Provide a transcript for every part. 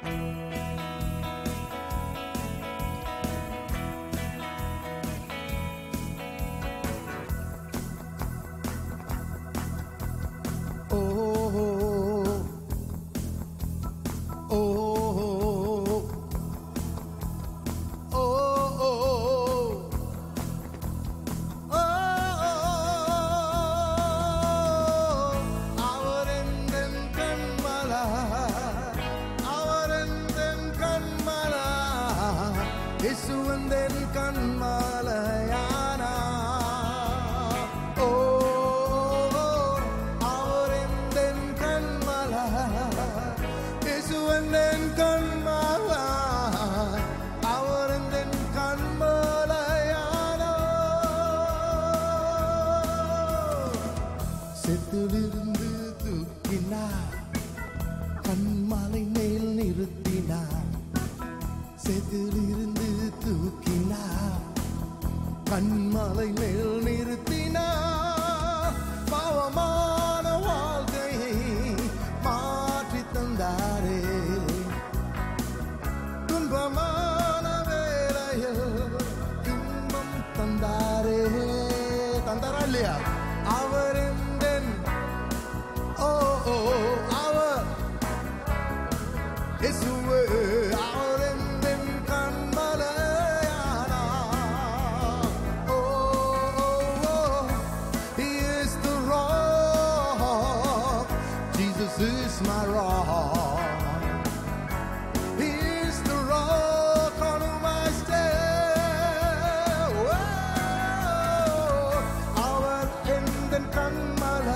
செத்திலிருந்து தூக்கினார், கண்மலை மேல் நிறுத்தினார். செத்திலிருந்து தூக்கினார், கண்மலை மேல் நிறுத்தினார். பாவமான வாழ்க்கையை மாற்றி தந்தாரே, துன்பமான வேளையில் இன்பம் தந்தாரே. தந்தாரா இல்லையா? அவர் அவர் இயேசுவே, அவர் என் கண்மலையானா. He is the rock, Jesus is my rock. He is the rock on whom I stand. அவர் என் கண்மலை,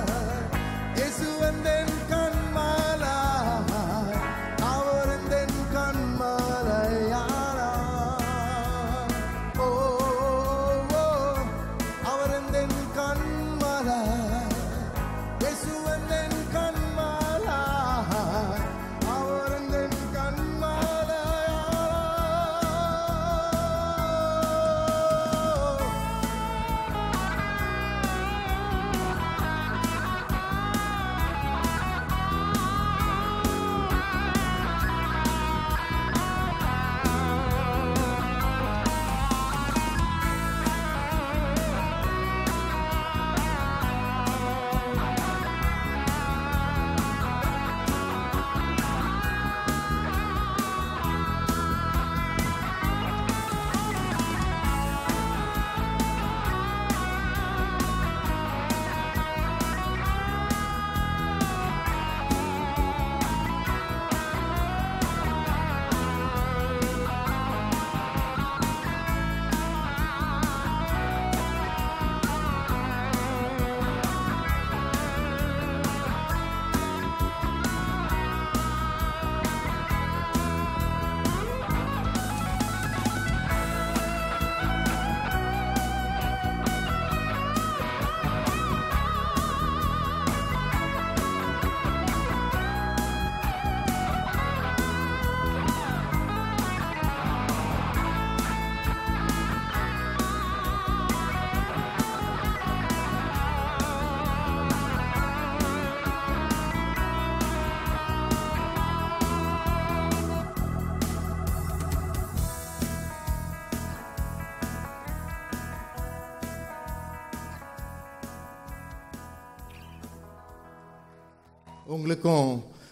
உங்களுக்கும்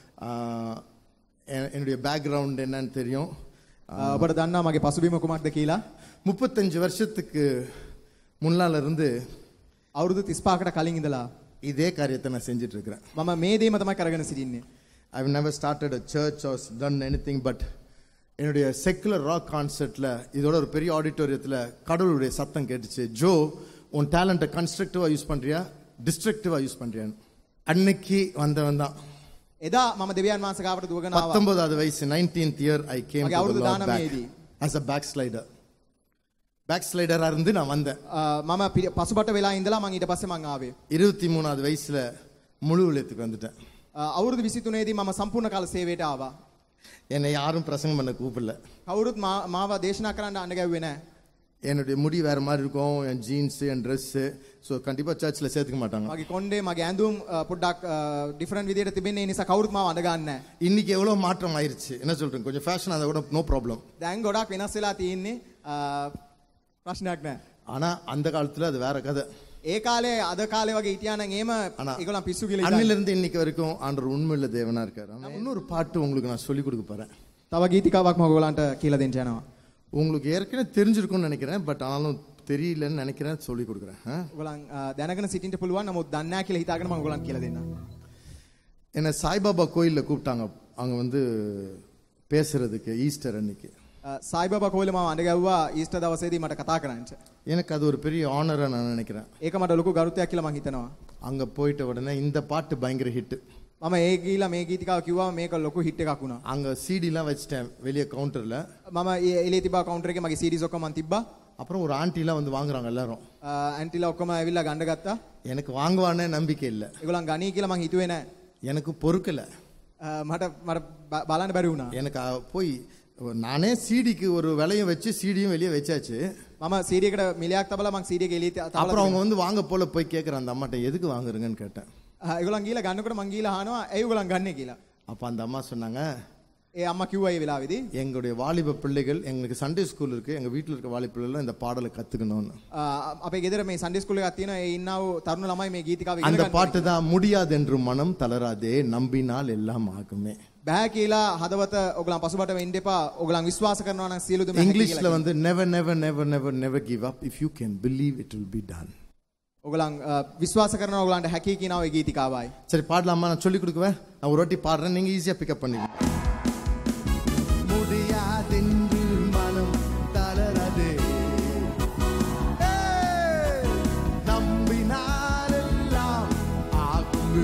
என்னுடைய பேக்ரவுண்ட் என்னன்னு தெரியும். ඔබට දන්නා මගේ පසුබිම කුමක්ද කියලා. 35 வருஷத்துக்கு முன்னால இருந்து අවුරුදු 35කට කලින් ඉඳලා இதே காரியத்தை நான் செஞ்சிட்டு இருக்கிறேன். මම මේ දේම තමයි කරගෙන සිටින්නේ. I've never started a church or done anything, but என்னுடைய செக்குலர் ராக் கான்சர்ட்ல இதோட ஒரு பெரிய ஆடிட்டோரியத்துல கடவுளுடைய சத்தம் கேட்டுச்சு. ஜோ, உன் டேலண்ட்டை கன்ஸ்ட்ரக்டிவா யூஸ் பண்றியா, டிஸ்ட்ரக்டிவா யூஸ் பண்றியான்னு. அன்னைக்கு வந்தவன் தான். එදා මම දෙවියන් වහන්සේ ගාවට දුවගෙන ආවා. 19வது වயசு, 19th year I came to the Lord back as a backslider. பேக்ஸ்லைடரா இருந்து நான் வந்தேன். මම පසුබට වෙලා ඉඳලා මම ඊට පස්සේ මං ආවේ. 23வது வயசுல முழு ஊழியத்துக்கு வந்துட்டேன். අවුරුදු 23 දී මම සම්පූර්ණ කාල සේවයට ආවා. என்னை யாரும் பிரசங்கம் பண்ண கூப்பிடல. කවුරුත් මාව දේශනා කරන්න අඬ ගැව්වේ නැහැ. என்னுடைய முடி வேற மாதிரி இருக்கும், என் ஜீன்ஸ், என் ட்ரெஸ்ஸு. ஸோ கண்டிப்பாக சர்ச்சில் சேர்த்துக்க மாட்டாங்க. මගේ කොණ්ඩේ මගේ ඇඳුම් පොඩ්ඩක් ඩිෆරන්ට් විදියට තිබෙන්නේ. ඒ නිසා කවුරුත් මාව අඳ ගන්නෑ. இன்னைக்கு எவ்வளோ மாற்றம் ஆயிருச்சு, என்ன சொல்றேன், கொஞ்சம் ஃபேஷன் அதை கூட நோ ப்ராப்ளம். දැන් ගොඩක් වෙනස් වෙලා තියෙන්නේ. ප්‍රශ්නයක් නැහැ. ஆனால் அந்த காலத்தில் அது வேற கதை. ඒ කාලේ අද කාලේ වගේ හිටියා නම් එහෙම ඒගොල්ලන් පිස්සු කියලා ඉතින්. அன்னிலிருந்து இன்னைக்கு வரைக்கும் ஆண்டவர் உண்மையுள்ள தேவனா இருக்காரு. இன்னொரு பாட்டு உங்களுக்கு நான் சொல்லிக் கொடுக்க போறேன். තව ගීතිකාවක් මම ඔයගොල්ලන්ට කියලා දෙන්න යනවා. உங்களுக்கு ஏற்கனவே தெரிஞ்சிருக்கும்னு நினைக்கிறேன், பட் ஆனாலும் தெரியலன்னு நினைக்கிறேன், சொல்லி கொடுக்குறேன். ඔයගොල්ලන් දැනගෙන සිටින්න පුළුවන්. නමුත් දන්නේ නැහැ කියලා හිතාගෙන මම ඔයගොල්ලන්ට කියලා දෙන්නම්. என்ன சாய்பாபா கோயிலில் கூப்பிட்டாங்க அங்கே வந்து பேசுறதுக்கு ஈஸ்டர் அன்னைக்கு. සායිබාබා කෝලේ මම අඬ ගැව්වා ඊස්ටර් දවසේදී මට කතා කරන්න. எனக்கு அது ஒரு பெரிய ஆனரா நான் நினைக்கிறேன். ඒක මට ලොකු ගරුත්වයක් කියලා මම හිතනවා. அங்கே போயிட்ட உடனே இந்த பாட்டு பயங்கர ஹிட். මම ඒ ගිහිලා මේ ගීතිකාව කිව්වා මේක ලොකු හිට් එකක් වුණා. அங்கே சிடிலாம் வச்சிட்டேன் வெளியே கவுண்டரில். මම එළියේ තිබ්බා කවුන්ටර් එකේ මගේ CDs ඔක්කොම මම තිබ්බා. அப்புறம் ஒரு ஆண்டிலாம் வந்து வாங்குறாங்க எல்லாரும். ඇන්ටිලා ඔක්කොම ඇවිල්ලා ගන්න ගත්තා. எனக்கு வாங்குவானே நம்பிக்கை இல்லை. ඒගොල්ලන් ගණී කියලා මං හිතුවේ නැහැ. எனக்கு பொறுக்கல. මට බලන්න බැරි වුණා. எனக்கு போய் நானே சிடிக்கு ஒரு விலையும் வச்சு சிடியும் வெளியே வச்சாச்சு. මම CD එකට මිලයක් තබලා මං CD එක එළියේ තබලා. அப்புறம் அவங்க வந்து வாங்க போல போய் கேட்குறேன் அந்த அம்மாட்ட, எதுக்கு வாங்குறீங்கன்னு கேட்டேன். ඒගොල්ලන් ගිහලා ගන්නකොට මං ගිහලා අහනවා ඇයි ඒගොල්ලන් ගන්නෙ කියලා. அப்போ அந்த அம்மா சொன்னாங்க, ඒ අම්මා කිව්වා ඒ වෙලාවේදී எங்களுடைய வாலிப பிள்ளைகள், எங்களுக்கு சண்டே ஸ்கூல் இருக்கு, எங்க வீட்டில் இருக்க வாலிப பிள்ளைகள் இந்த பாடலை கத்துக்கணும்னு. අපේ ගෙදර මේ සන්ඩේ ස්කූල් එකක් තියෙනවා. ඒ ඉන්නා වූ තරුණ ළමයි මේ ගීතිකාව ඉගෙන அந்த ගන්න. பாட்டு தான் முடியாதென்று மனம் தளராதே நம்பினால் எல்லாம் ஆகுமே. බෑ කියලා හදවත ඔයගොල්ලන් පසුබට වෙන්න එපා. ඔයගොල්ලන් විශ්වාස කරනවා නම් සියලු දේ இங்கிலீஷ்ல வந்து never never never never never give up, if you can believe it will be done. ඔයගොල්ලන් විශ්වාස කරනවා ඔයගොල්ලන්ට හැකි කියනවා ඒ ගීතිකාවයි. சரி பாடலாமா? நான் சொல்லி கொடுக்குவேன். நான் ஒரு வாட்டி பாடுறேன், நீங்க ஈஸியா பிக்கப் பண்ணுவீங்க. முடியாதென்று மனம் தளராதே நம்பினால் எல்லாம் ஆகுமே.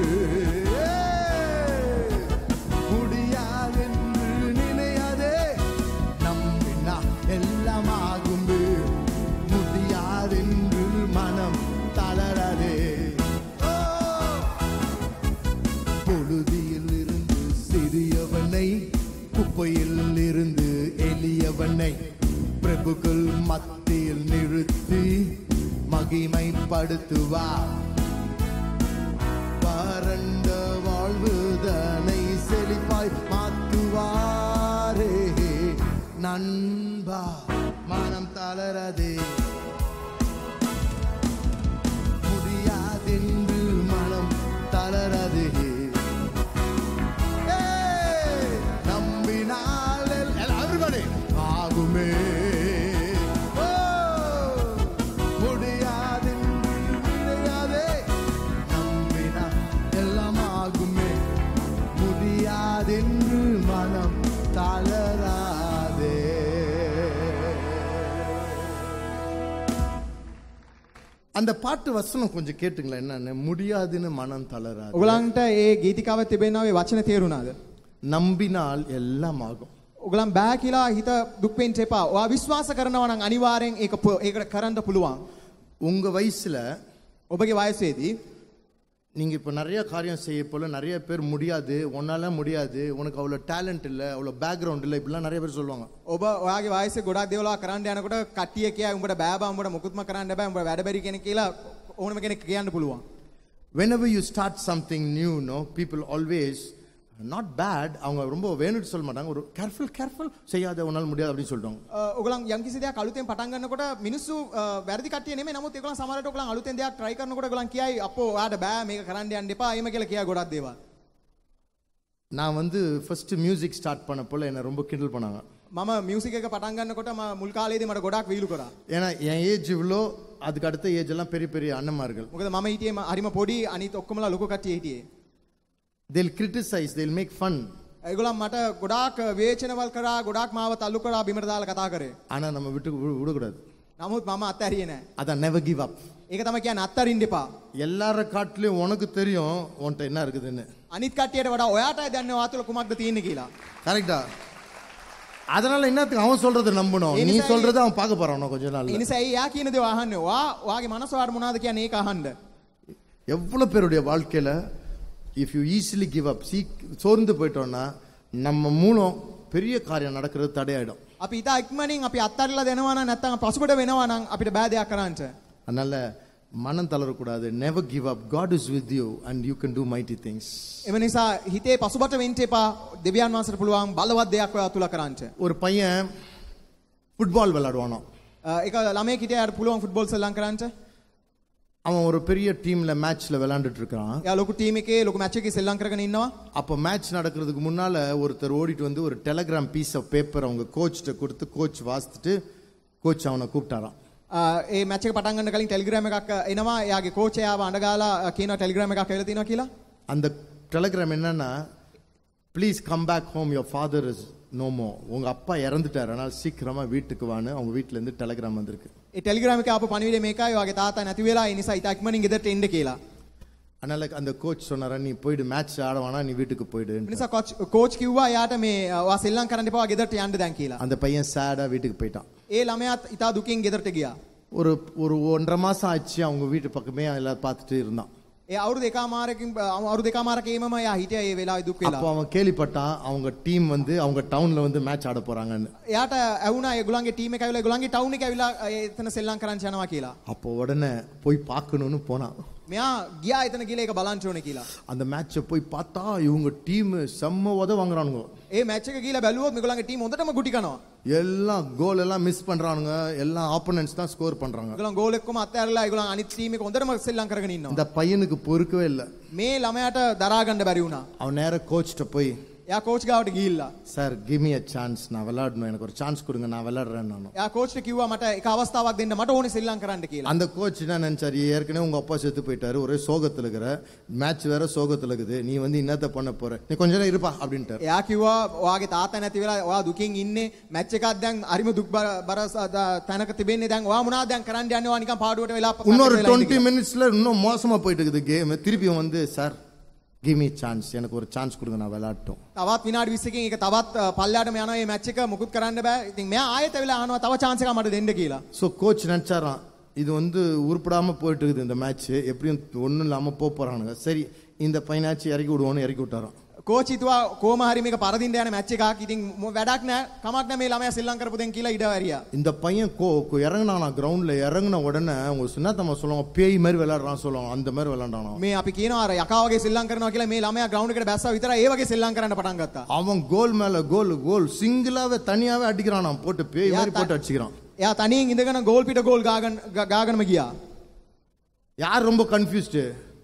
முடியாதென்று நினையாதே நம்பினால் எல்லாம் ஆகுமே. முடியாதென்று மனம் தளராதே. பொழுதியில் இருந்து சிறியவனை, குப்பையில் இருந்து எளியவனை பிரபுக்கள் மத்தியில் நிறுத்தி மகிமைப்படுத்துவார். வறண்ட வாழ்வுதனை செழிப்பாய் மாற்றுவாரே. நண்பா மனம் தளராதே, முடியாதென்று மனம் தளராதே. நம்பினால் everybody ஆகுமே. முடியாதென்று நினையாதே நம்பினால் எல்லாம் ஆகுமே. முடியாதென்று மனம் தளராதே. அந்த பாட்டு வசனம் கொஞ்சம் கேட்டுங்களேன், என்னன்னு முடியாதுன்னு மனம் தளராது. ඔයගොල්ලන්ට ඒ ගීතිකාවේ තිබෙනා මේ වචන තේරුණාද? நம்பினால் எல்லாம் ஆகும். ඔයගොල්ලන් බෑ කියලා හිත දුක් වෙන්න එපා. ඔයා විශ්වාස කරනවා නම් අනිවාර්යෙන් ඒකට කරන්න පුළුවන්. உங்க வயசுல ඔබගේ වයසේදී நீங்க இப்ப நிறைய காரியம் செய்ய போல நிறைய பேர் முடியாது, உன்னால முடியாது, உனக்கு அவ்வளவு டேலண்ட் இல்ல, அவ்வளவு பேக்ரவுண்ட் இல்ல, இப்படிலாம் நிறைய பேர் சொல்லுவாங்க. ඔබ ඔයාගේ වයසේ ගොඩක් දේවල් කරන්න යනකොට කට්ටිය කියයි උඹට බෑ බා උඹට මොකුත්ම කරන්න බෑ උඹ වැඩ බැරි කෙනෙක් කියලා ඕනම කෙනෙක් කියන්න පුළුවන්. Whenever you start something new, no, people always not bad, அவங்க ரொம்ப வேணும்னு சொல்ல மாட்டாங்க, ஒரு கேர்ஃபுல் செய்யாத உன்னால முடியாது அப்படின்னு சொல்றாங்க. ඔයගොල්ලන් යම් කිසි දෙයක් අලුතෙන් පටන් ගන්නකොට මිනිස්සු වැරදි කට්ටිය නෙමෙයි, නමුත් ඒගොල්ලන් සමහරවිට ඔයගොල්ලන් අලුතෙන් දෙයක් try කරනකොට ඔයගොල්ලන් කියයි අපෝ ඔයාට බෑ මේක කරන්න යන්න එපා එහෙම කියලා කියයි ගොඩක් දේවල්. நான் வந்து ஃபர்ஸ்ட் மியூசிக் ஸ்டார்ட் பண்ண போல என்ன ரொம்ப கிண்டல் பண்ணாங்க. මම මියුසික් එක පටන් ගන්නකොට මම මුල් කාලේදී මට ගොඩක් වීලු කරා. ஏன்னா என் ஏஜ் இவ்வளோ, அதுக்கு அடுத்த ஏஜ் எல்லாம் பெரிய பெரிய அண்ணன்மார்கள். මොකද මම හිටියේ හරිම පොඩි, අනිත් ඔක්කොමලා ලොකු කට්ටිය හිටියේ. They'll criticize, they'll make fun. ඒගොල්ලන් මට ගොඩාක් වේචනවල් කරා, ගොඩාක් මාව තල්ලු කරා, බිමට දාලා කතා කරේ. ஆனா நம்ம விடக்கூடாது. නමුත් මම අත්හැරියේ නැහැ. அதான் never give up. ඒක තමයි කියන්නේ අත්හරින්න එපා. எல்லார காட்டிலும் உனக்கு தெரியும் உன்கிட்ட என்ன இருக்குதுன்னு. අනිත් කට්ටියට වඩා ඔයාටයි දන්නේ ඔයා තුළ කුමක්ද තියෙන්නේ කියලා. கரெக்டா? அதனால என்னத்துக்கு அவன் சொல்றதை நம்பணும், நீ சொல்றதை அவன் பார்க்க போறான் கொஞ்ச நாள். ඒ නිසා එයා කියන දේ අහන්නේ. ඔයාගේ මනස ඔයාට මොනවද කියන්නේ ඒක අහන්න. எவ்வளவு பேருடைய வாழ்க்கையில if you easily give up, சோர்ந்து போயிட்டோம்னா நம்ம மூலம் பெரிய காரியம் நடக்கிறது தடையாயிடும். අපි ඉතා ඉක්මනින් අපි අත්හැරලා දෙනවා නම් නැත්නම් පසුබට වෙනවා නම් අපිට බෑ දෙයක් කරන්නට. அதனால மனம் தளரக்கூடாது. never give up. God is with you and you can do mighty things. එම නිසා හිතේ පසුබට වෙන්න එපා. දෙවියන් වහන්සේට පුළුවන් බලවත් දෙයක් ඔයා තුල කරන්නට. ஒரு பையன் ஃபுட்பால் விளையாடுவானோ. ඒක ළමයෙක් හිටියාට පුළුවන් ෆුට්බෝල් සෙල්ලම් කරන්නට. அவன் ஒரு பெரிய டீம்ல மேட்ச்ல விளையாண்டுட்டு இருக்கான். එයා ලොකු ටීම් එකේ ලොකු මැච් එකේ සෙල්ලම් කරගෙන ඉන්නවා. அப்ப மேட்ச் நடக்கிறதுக்கு முன்னால ஒருத்தர் ஓடிட்டு வந்து ஒரு டெலிகிராம் பீஸ் ஆஃப் பேப்பர் அவங்க கோச்ட்ட கொடுத்து கோச் வாசித்துட்டு கோச் அவனை கூப்பிட்டாராம். ඒ මැච් එක පටන් ගන්න කලින් ටෙලිග්‍රෑම් එකක් එනවා. එයාගේ කෝච් එයාව අඬගාලා කියනවා ටෙලිග්‍රෑම් එකක් ඇවිල්ලා තියෙනවා කියලා. அந்த டெலிகிராம் என்னன்னா please come back home your father is no more. உங்க அப்பா இறந்துட்டார், அதனால சீக்கிரமா வீட்டுக்கு வான்னு அவங்க வீட்ல இருந்து டெலிகிராம் வந்திருக்கு. ඒ ටෙලිග්‍රෑම් එකේ ආපු පණිවිඩය මේකයි, ඔයාගේ තාත්තා නැති වෙලා ඒ නිසා ඉතා ඉක්මනින් ගෙදරට එන්න කියලා. அதனால அந்த கோச் சொன்னாரா நீ போய்டு மேட்ச் ஆட வேணா நீ வீட்டுக்கு போய்டு. ඒ නිසා කෝච් කිව්වා එයාට මේ ඔයා සෙල්ලම් කරන්න එපා, ගෙදරට යන්න දැන් කියලා. அந்த பையன் சேடா வீட்டுக்கு போயிட்டான். ඒ ළමයාත් ඉතා දුකින් ගෙදරට ගියා. ஒரு 1.5 மாசம் ஆச்சு அவங்க வீட்டு பக்கமே எல்லாம் பார்த்துட்டு இருந்தான். ඒ අවුරුදු දෙකමාරකේම එයා හිටියා ඒ වෙලාවේ දුක් වෙලා. அப்போ அவன் கேள்விப்பட்டான் அவங்க டீம் வந்து அவங்க டவுன்ல வந்து மேட்ச் ஆட போறாங்கன்னு. එයාට ඇහුණා ඒගොල්ලන්ගේ ටීම් එක ඇවිල්ලා ඒගොල්ලන්ගේ ටවුන් එක ඇවිල්ලා එතන සෙල්ලම් කරන්න යනවා කියලා. அப்போ உடனே போய் பார்க்கணும்னு போனான். මෙයා ගියා එතන ගිහලා ඒක බලන්න ඕනේ කියලා. அந்த மேட்சை போய் பார்த்தா இவங்க டீம் செம்ம உத வாங்குறானுங்க. ඒ මැච් එක ගිහලා බැලුවොත් මේගොල්ලන්ගේ ටීම් හොඳටම ගුටි කනවා. எல்லாம் கோல் எல்லாம் மிஸ் பண்றானுங்க. எல்லா ஆப்போனன்ட்ஸ் தான் ஸ்கோர் பண்றாங்க. ඒගොල්ලන් ගෝල් එක්කම අත්හැරලා ඒගොල්ලන් අනිත් ටීම් එක හොඳටම සෙල්ලම් කරගෙන ඉන්නවා. அந்த பையனுக்கு பொறுக்கவே இல்ல. මේ ළමයාට දරා ගන්න බැරි වුණා. அவன் நேரா கோச்ட்ட போய் එයා කෝච් ගාවට ගිහිල්ලා sir give me a chance, நான் விளையாடணும், எனக்கு ஒரு சான்ஸ் கொடுங்க, நான் விளையாடுறேன் நானும். එයා කෝච්ට කිව්වා මට එක අවස්ථාවක් දෙන්න, මට ඕනේ සෙල්ලම් කරන්න කියලා. அந்த கோச் என்ன நினைச்சாரு, ஏற்கனவே உங்க அப்பா செத்து போயிட்டாரு, ஒரே சோகத்துல இருக்கிற, மேட்ச் வேற சோகத்துல இருக்குது, நீ வந்து என்னத்த பண்ண போற, நீ கொஞ்ச நேரம் இருப்பா அப்படின்ட்டாரு. එයා කිව්වා ඔයාගේ තාත්තා නැති වෙලා ඔයා දුකින් ඉන්නේ, මැච් එකක් දැන් හරිම දුක් බර තැනක තිබෙන්නේ, දැන් ඔයා මොනවද දැන් කරන්න යන්නේ, ඔයා නිකන් පාඩුවට වෙලා இன்னொரு 20 மினிட்ஸ்ல இன்னும் மோசமா போயிட்டு இருக்குது கேம். திருப்பி வந்து சார் give me chance, எனக்கு ஒரு சான்ஸ் கொடுங்க, நான் விளையாடட்டும். තවත් විනාඩි 20කින් ඒක තවත් පල්ලයට යනවා මේ මැච් එක මුකුත් කරන්න බෑ. ඉතින් මෙයා ආයෙත් ඇවිල්ලා අහනවා තව chance එකක් මට දෙන්න කියලා. சோ கோச் நினைச்சாராம் இது வந்து உருப்படாம போயிட்டு இருக்குது இந்த மேட்ச், எப்படியும் ஒண்ணும் இல்லாம போறானுங்க, சரி இந்த பையனாச்சு இறக்கி விடுவோன்னு இறக்கி விட்டாராம். කෝච් හිතුවා කොහොම හරි මේක පරදින්න යන මැච් එකක්, ඉතින් වැඩක් නෑ, කමක් නෑ, මේ ළමයා සෙල්ලම් කරපු දෙන් කියලා ඉඩ ඇරියා. இந்த பையன் இறங்குனானா கிரவுண்ட்ல, இறங்குன உடனே அவங்க சுண்ணாத்தம்மா சொல்லுவாங்க பேய் மாதிரி விளையாடுறான் சொல்லுவாங்க, அந்த மாதிரி விளையாண்டானா. මේ අපි කියනවා අර යකා වගේ සෙල්ලම් කරනවා කියලා, මේ ළමයා ග්‍රවුන්ඩ් එකට බැස්සා විතරයි ඒ වගේ සෙල්ලම් කරන්න පටන් ගත්තා. அவன் கோல் மேல கோல் சிங்கிளாவே தனியாவே அடிக்கிறானாம், போட்டு பேய் மாதிரி போட்டு அடிச்சுக்கிறான். එයා තනියෙන් ඉඳගෙන ගෝල් පිට ගෝල් ගාගෙනම ගියා. யார் ரொம்ப கன்ஃபியூஸ்டு?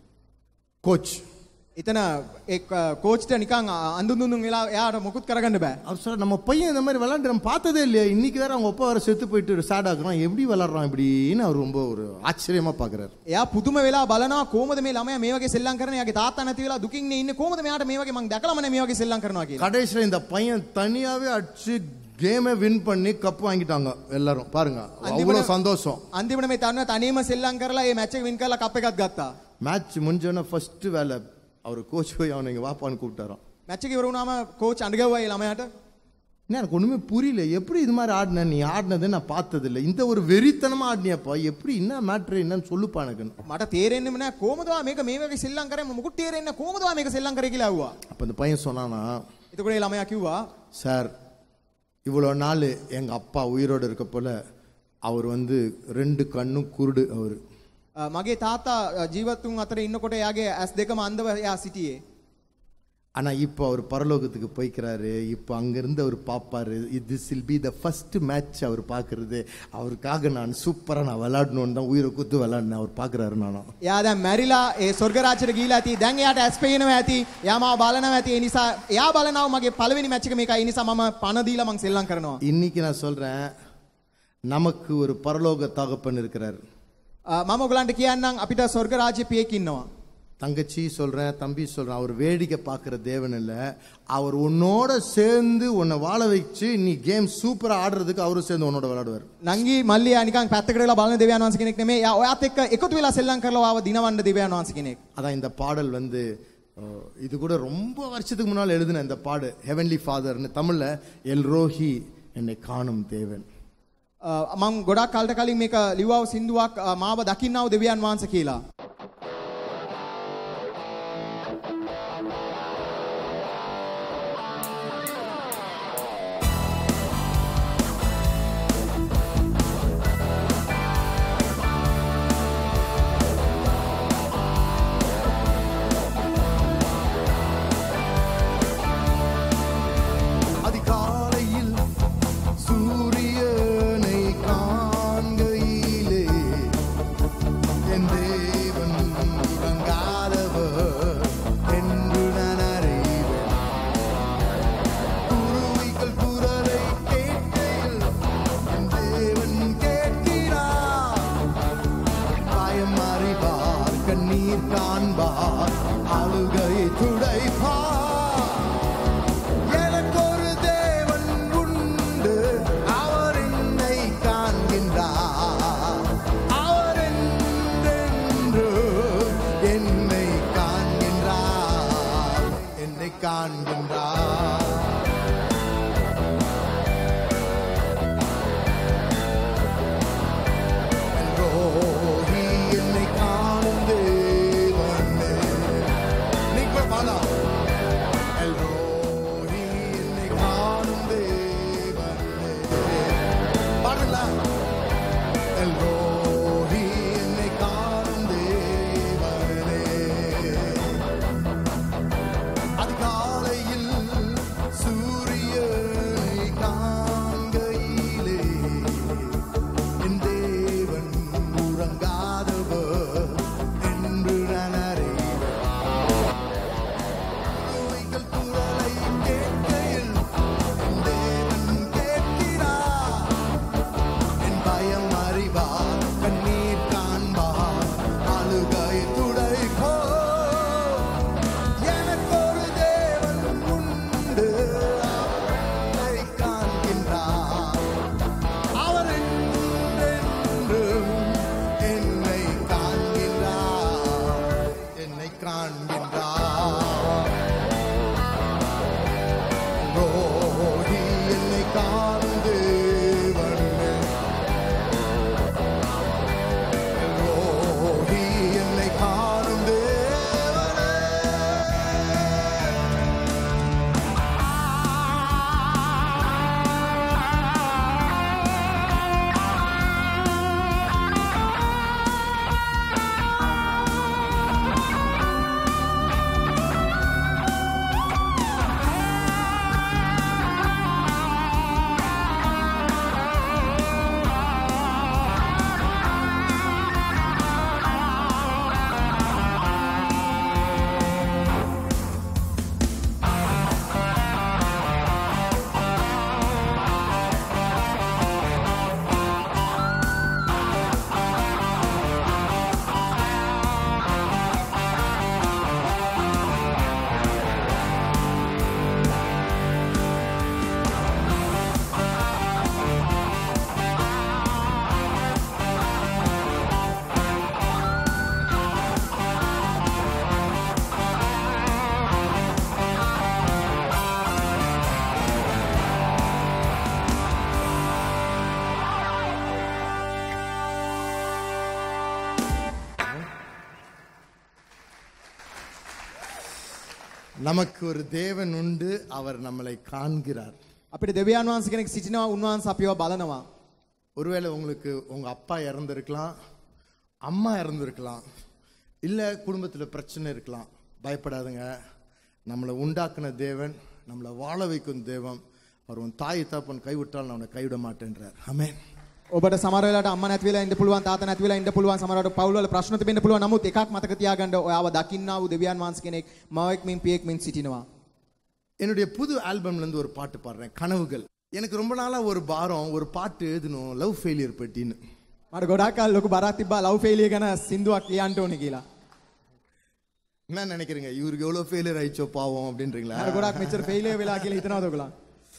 கோச். එතන ඒ කෝච්ට නිකන් අඳුඳුඳුන් වෙලා එයාට මොකුත් කරගන්න බෑ. அவர் சார் நம்ம பையன் இந்த மாதிரி விளையாண்டு நம்ம பார்த்ததே இல்லையா, இன்னைக்கு வேற அவங்க அப்பா வேற செத்து போயிட்டு சேட் ஆகுறான், எப்படி விளையாடுறான் இப்படின்னு அவர் ரொம்ப ஒரு ஆச்சரியமா பாக்குறாரு. එයා පුදුම වෙලා බලනවා කොහොමද මේ ළමයා මේ වගේ සෙල්ලම් කරන්නේ, එයාගේ තාත්තා නැති වෙලා දුකින් ඉන්නේ, කොහොමද මෙයාට මේ වගේ මං දැකලාම නේ මේ වගේ සෙල්ලම් කරනවා කියලා. கடைசில இந்த பையன் தனியாவே அடிச்சு கேமை வின் பண்ணி கப் வாங்கிட்டாங்க எல்லாரும், பாருங்க அவ்வளவு சந்தோஷம். අන්තිමට මේ තනියම සෙල්ලම් කරලා මේ මැච් එක වින් කරලා කප් එකක් ගත්තා. மேட்ச் முடிஞ்சோன ஃபர்ஸ்ட் வேலை அவர் கோச் போய் அவனை இங்க வாப்பான்னு கூப்பிட்டாராம். මැච් එක ඉවර වුණාම කෝච් අඬගව්වා ඒ ළමයාට. எனக்கு ஒண்ணுமே புரியல, எப்படி இது மாதிரி ஆடின, நீ ஆடினது நான் பார்த்தது இல்லை, இந்த ஒரு வெறித்தனமா ஆடினியாப்பா, எப்படி என்ன மேட்ரு என்னன்னு சொல்லுப்பா எனக்கு. මට තේරෙන්නේම නෑ කොහොමද මේක මේ වගේ සෙල්ලම් කරේ, මුකුත් තේරෙන්නේ නෑ කොහොමද මේක සෙල්ලම් කරේ කියලා ඇහුවා. அப்ப அந்த பையன் சொன்னானா, එතකොට ඒ ළමයා කිව්වා சார் இவ்வளவு நாள் எங்க அப்பா உயிரோடு இருக்க போல அவர் வந்து 2 கண்ணும் குருடு அவரு. මගේ තාත්තා ජීවත්තුන් අතර ඉන්නකොට එයාගේ ඇස් දෙකම අන්ධව එයා සිටියේ. ஆனா இப்போ அவர் பரலோகத்துக்கு போய்க்கிறாரு, இப்போ அங்க இருந்து அவர் பாப்பாரு, this will be the first match அவர் பாக்குறது, அவருக்காக நான் சூப்பரா நான் விளையாடணும்னு தான் உயிரை குத்து விளையாடினேன், அவர் பாக்குறாரு. நானும் එයා දැන් මැරිලා ඒ ස්වර්ග රාජ්‍යට ගිහිලා ඇති, දැන් එයාට ඇස් පේනවා ඇති, එයා මාව බලනවා ඇති, ඒ නිසා එයා බලනවා මගේ පළවෙනි මැච් එක මේකයි, ඒ නිසා මම පණ දීලා මං සෙල්ලම් කරනවා. இன்னைக்கு நான் சொல்றேன், நமக்கு ஒரு பரலோக தகப்பன் இருக்கிறார். මම ඔයගලන්ට කියන්නම් අපිට ස්වර්ග රාජ්‍ය පියෙක් ඉන්නවා. தங்கச்சி சொல்றேன், தம்பி சொல்றேன், அவர் வேடிக்கை பார்க்குற தேவன் இல்ல, அவர் உன்னோட சேர்ந்து உன்னை வாழ வச்சு நீ கேம் சூப்பரா ஆடுறதுக்கு அவரும் சேர்ந்து உன்னோட விளையாடுவார். නංගි මල්ලියා නිකන් පැත්තකට වෙලා බලන දෙවියන් වහන්සේ කෙනෙක් නෙමෙයි, එයා ඔයාත් එක්ක එකතු වෙලා සෙල්ලම් කරලා ආව දිනවන්න දෙවියන් වහන්සේ කෙනෙක්. அதான் இந்த பாடல் வந்து இது கூட ரொம்ப வருஷத்துக்கு முன்னால் எழுதின இந்த பாடு, ஹெவன்லி ஃபாதர்னு தமிழ்ல எல்ரோஹி என்னை காணும் தேவன். මම ගොඩක් කල්ට කලින් මේක ලිව්වව සින්දුවක් මාව දකින්නව දෙවියන් වහන්සේ කියලා. காண்கின்றார். எல்ரோஹி என்னை காணும் தேவனே. நீங்க கூட பாடலாம். எல்ரோஹி என்னை காணும் தேவனே. பாடுங்களா? எல்ரோஹி என்னை காணும் தேவனே. அதிகாலையில் சூரியனை காண்கையிலே என் தேவன் உறங்காதவர் என்று நான் அறிவேன். நோய்கள் குரலை கேட்கையில் என் தேவன் கேட்கிறார். என் பயம் அறிவார், கண்ணீர் காண்பார், அழுகை துடைப்பார். எனக்கொரு தேவன் உண்டு, அவரை காண்கின்றார். அவர் என்றென்றும் என்னை காண்கின்றார். என்னை காண்கின்றார். ரோஹி என்னை காணும் தேவனே. ரோஹி என்னை காணும் தேவனே. நமக்கு ஒரு தேவன் உண்டு, அவர் நம்மளை காண்கிறார். අපිට දෙවියන් වහන්සේ කෙනෙක් සිටිනවා, උන්වහන්සේ අපිව බලනවා. ஒருவேளை உங்களுக்கு உங்க அப்பா இறந்திருக்கலாம், அம்மா இறந்திருக்கலாம், இல்ல குடும்பத்தில் பிரச்சனை இருக்கலாம். பயப்படாதுங்க. நம்மளை உண்டாக்குன தேவன், நம்மளை வாழ வைக்கும் தேவன். அவர் உன் தாய் தகப்பன் கைவிட்டால் நான் அவனை கைவிட மாட்டேன்றார். ஆமென். ඔබට සමහර වෙලාවට අම්මා නැති වෙලා ඉන්න පුළුවන්, තාත්තා නැති වෙලා ඉන්න පුළුවන්, සමහරවිට පවුල් වල ප්‍රශ්න තිබෙන්න පුළුවන්. නමුත් එකක් මතක තියාගන්න, ඔයාව දකින්නා වූ දෙවියන් වහන්සේ කෙනෙක් මාවෙක් මින් පියෙක් මින් සිටිනවා. என்னுடைய புது ஆல்பம்ல இருந்து ஒரு பாட்டு பாடுறேன், கனவுகள். எனக்கு ரொம்ப நாளா ஒரு பாரம், ஒரு பாட்டு எழுதணும், லவ் ஃபெயிலியர் பற்றின்னு. මට ගොඩාක් කල් ලොකු බරක් තිබ්බා ලව් ෆේලියර් ගැන සින්දුවක් ලියන්න ඕනේ කියලා. என்ன நினைக்கிறீங்க, இவருக்கு எவ்வளவு ஃபெயிலியர் ஆயிச்சோ பாவம் அப்படின்றீங்களா? මට ගොඩාක් මෙච්චර ෆේලියර් වෙලා කියලා හිතනවද ඔයගොල්ලෝ?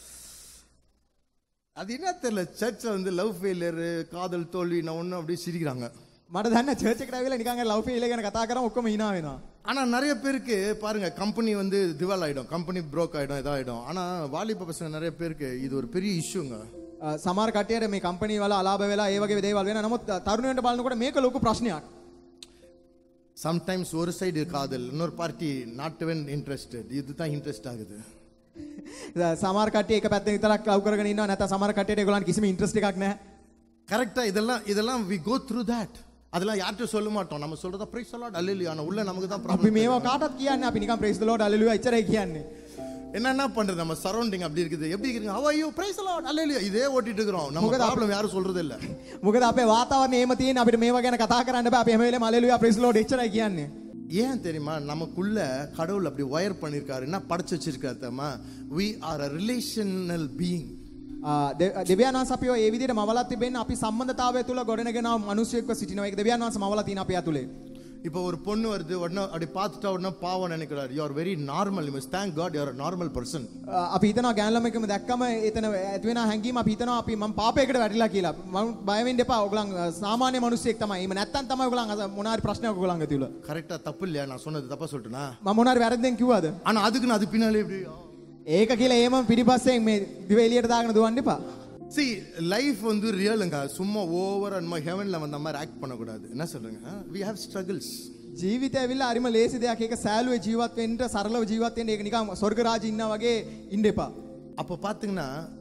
அது என்ன தெரியல, சர்ச்ல வந்து லவ் ஃபெயிலியர், காதல் தோல்வி நான் ஒன்னும் அப்படியே சிரிக்கிறாங்க. මට දන්න චර්ච් එකට ඇවිල්ලා නිකන් ලව් ෆේලියර් ගැන කතා කරාම ඔක්කොම hina වෙනවා. ஆனா நிறைய பேருக்கு பாருங்க, கம்பெனி வந்து திவால் ஆயிடும், கம்பெனி ப்ரோக் ஆயிடும், இதாயிடும். ஆனா வாலிப பசங்க நிறைய பேருக்கு இது ஒரு பெரிய இஷ்யூங்க. සමහර කට්ටියට මේ කම්පැනි වල අලාභ වෙලා ඒ වගේ දේවල් වෙනවා. නමුත් තරුණයන්ට බලනකොට මේක ලොකු ප්‍රශ්නයක්. சம்டைம்ஸ் ஒரு சைடு காதல், இன்னொரு பார்ட்டி நாட் even இன்ட்ரெஸ்டட். இதுதான் இன்ட்ரெஸ்ட் ஆகுது. සමහර කට්ටිය එක පැත්තෙන් විතරක් ලව් කරගෙන ඉන්නවා, නැත්නම් සමහර කට්ටියට ඒගොල්ලන්ට කිසිම ඉන්ට්‍රස්ට් එකක් නැහැ. கரெக்டா? இதெல்லாம் we go through that. அதெல்லாம் யார்கிட்ட சொல்ல மாட்டோம். நம்ம சொல்றதா praise the Lord hallelujah, ஆனா உள்ள நமக்கு தான் අපි ப்ராப்ளம். මේවා කාටවත් කියන්නේ අපි නිකන් praise the Lord hallelujah ඉච්චරයි කියන්නේ. என்ன பண்றது, நம்ம சரௌண்டிங் அப்படி இருக்குது. எப்படி இருக்கீங்க, how are you, praise the Lord hallelujah, இதே ஓட்டிட்டு இருக்கோம். நம்ம ப்ராப்ளம் யாரும் சொல்றது இல்ல. මොකද අපේ වාතාවරණය එහෙම තියෙන, අපිට මේවා ගැන කතා කරන්න බෑ. අපි හැම වෙලේම hallelujah praise the Lord ඉච්චරයි කියන්නේ. ஏன் தெரியுமா? நமக்குள்ள கடவுள் அப்படி வயர் பண்ணிருக்காரு. என்ன படைச்சு வச்சிருக்காரு தெரியுமா? we are a relational being. දෙවියන් වහන්සේ අපිව ඒ විදිහට මවලා තිබෙන්නේ අපි සම්බන්ධතාවය තුල ගොඩනගෙන මිනිස්සෙක්ව සිටිනවා. ඒක දෙවියන් වහන්සේ මවලා තියෙන අපි ඇතුලේ. இப்போ ஒரு பொண்ணு வருது உடனே அப்படி பார்த்துட்டா உடனே பாவம் நினைக்கிறார். You are very normal, you must thank God you are a normal person. අපි හිතනවා ගෑනු ළමෙක්ම දැක්කම එතන ඇති වෙන හැඟීම අපි හිතනවා අපි මම පාපයකට වැටිලා කියලා. මම බය වෙන්න එපා. ඔයගොල්ලන් සාමාන්‍ය මිනිස්සෙක් තමයි. එහෙම නැත්තම් තමයි ඔයගොල්ලන් මොනාරි ප්‍රශ්නයක් ඔයගොල්ලන් ගතිවල. கரெக்டா தப்பு இல்லையா நான் சொன்னது? தப்பா சொல்லிட்டேனா? මම මොනාරි වැරද්දෙන් කිව්වද? ஆனா அதுக்கு நான் அது பின்னாலே இப்படி ඒක කියලා ඒම පිටිපස්සෙන් මේ දිව එළියට දාගෙන දුවන්න එපා. see life வந்து ரியலுங்க. சும்மா ஓவர் அண்ட் ஹெவன்ல வந்த மாதிரி ஆக்ட் பண்ண கூடாது. என்ன சொல்றீங்க? we have struggles. ජීවිතය ඇවිල්ලා හරිම ලේසි දෙයක්. ඒක සෑලුවේ ජීවත් වෙන්න, සරලව ජීවත් වෙන්න, ඒක නිකන් ස්වර්ග රාජ්‍ය ඉන්නා වගේ ඉන්න එපා. அப்போ பாத்தீங்கன்னா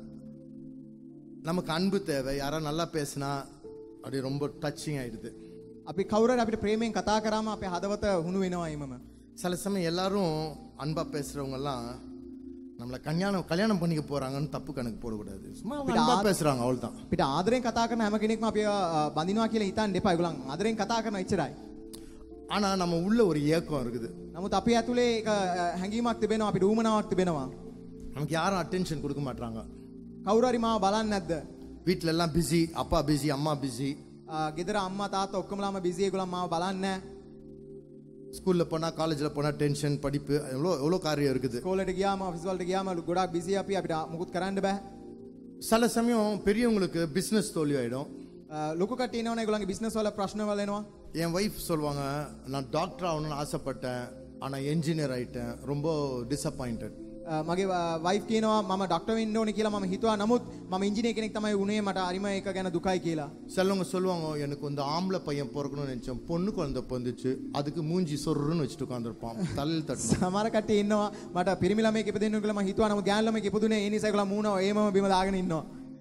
நமக்கு அன்பு தேவை. யாரா நல்லா பேசினா அப்படி ரொம்ப டச்சிங் ஆயிடுது. අපි කවුරුහරි අපිට ප්‍රේමයෙන් කතා කරාම අපේ හදවත හුණු වෙනවා එමම. சில சமயம் எல்லாரும் அன்பா பேசுறவங்க எல்லாம் நம்மள கல்யாணம் பண்ணிக்க போறாங்கன்னு தப்பு கணக்கு போடக்கூடாது. சும்மா அவங்க அன்பா பேசுறாங்க அவ்வளவுதான். අපිට ආදරෙන් කතා කරන හැම කෙනෙක්ම අපි බඳිනවා කියලා හිතන්න එපා. ඒගොල්ලන් ආදරෙන් කතා කරන ඉච්චරයි. ஆனா நம்ம உள்ள ஒரு ஏக்கம் இருக்குது. නමුත් අපි ඇතුලේ ඒක හැඟීමක් තිබෙනවා. අපිට ඌමනාවක් තිබෙනවා. நமக்கு யாரும் அட்டென்ஷன் கொடுக்க மாட்டாங்க. කවුරු හරි මාව බලන්නේ නැද්ද? வீட்ல எல்லாம் பிஸி, அப்பா பிஸி, அம்மா பிஸி. ගෙදර අම්මා තාත්තා ඔක්කොමලාම බිසි. ඒගොල්ලන් මාව බලන්නේ නැහැ. ஸ்கூல்ல போனா காலேஜ்ல போனா டென்ஷன், படிப்பு, எவ்வளோ காரியம் இருக்குது. ස්කෝලේට ගියාම ඔෆිස් වලට ගියාම ගොඩාක් බිසි අපි. අපිට මුකුත් කරන්න බෑ. சில சமயம் பெரியவங்களுக்கு பிசினஸ் தோல்வி ஆயிடும். ලොකු කට්ටිය ඉන්නවනේ ඒගොල්ලන්ගේ බිස්නස් වල ප්‍රශ්න වල එනවා. என் ஒய்ஃப் சொல்லுவாங்க, நான் டாக்டர் ஆகணும்னு ஆசைப்பட்டேன், ஆனா என்ஜினியர் ஆயிட்டேன், ரொம்ப டிசப்பாயிண்டட். මගේ වයිෆ් කියනවා මම ඩොක්ටර් වෙන්න ඕනේ කියලා මම හිතුවා. නමුත් මම ඉංජිනේර කෙනෙක් තමයි වුණේ. මට හරිම ඒක ගැන දුකයි කියලා. சிலவங்க சொல்லுவாங்க, எனக்கு வந்து ஆம்பளை பையன் பிறக்கணும்னு நினைச்சேன், பொண்ணு குழந்தை பிறந்துச்சு, அதுக்கு மூஞ்சி சொருன்னு வச்சுட்டு உட்காந்துருப்பான், தலையில் தட்டு. සමහර කට්ටිය ඉන්නවා මට පිරිමි ළමයෙක් ඉපදෙන්න කියලා මම හිතුවා. නමුත් ගෑනු ළමයෙක් ඉපදුනේ. ඒ නිසා ඒගොල්ලන් මූණ ඒමම බිම දාගෙන ඉන්නවා.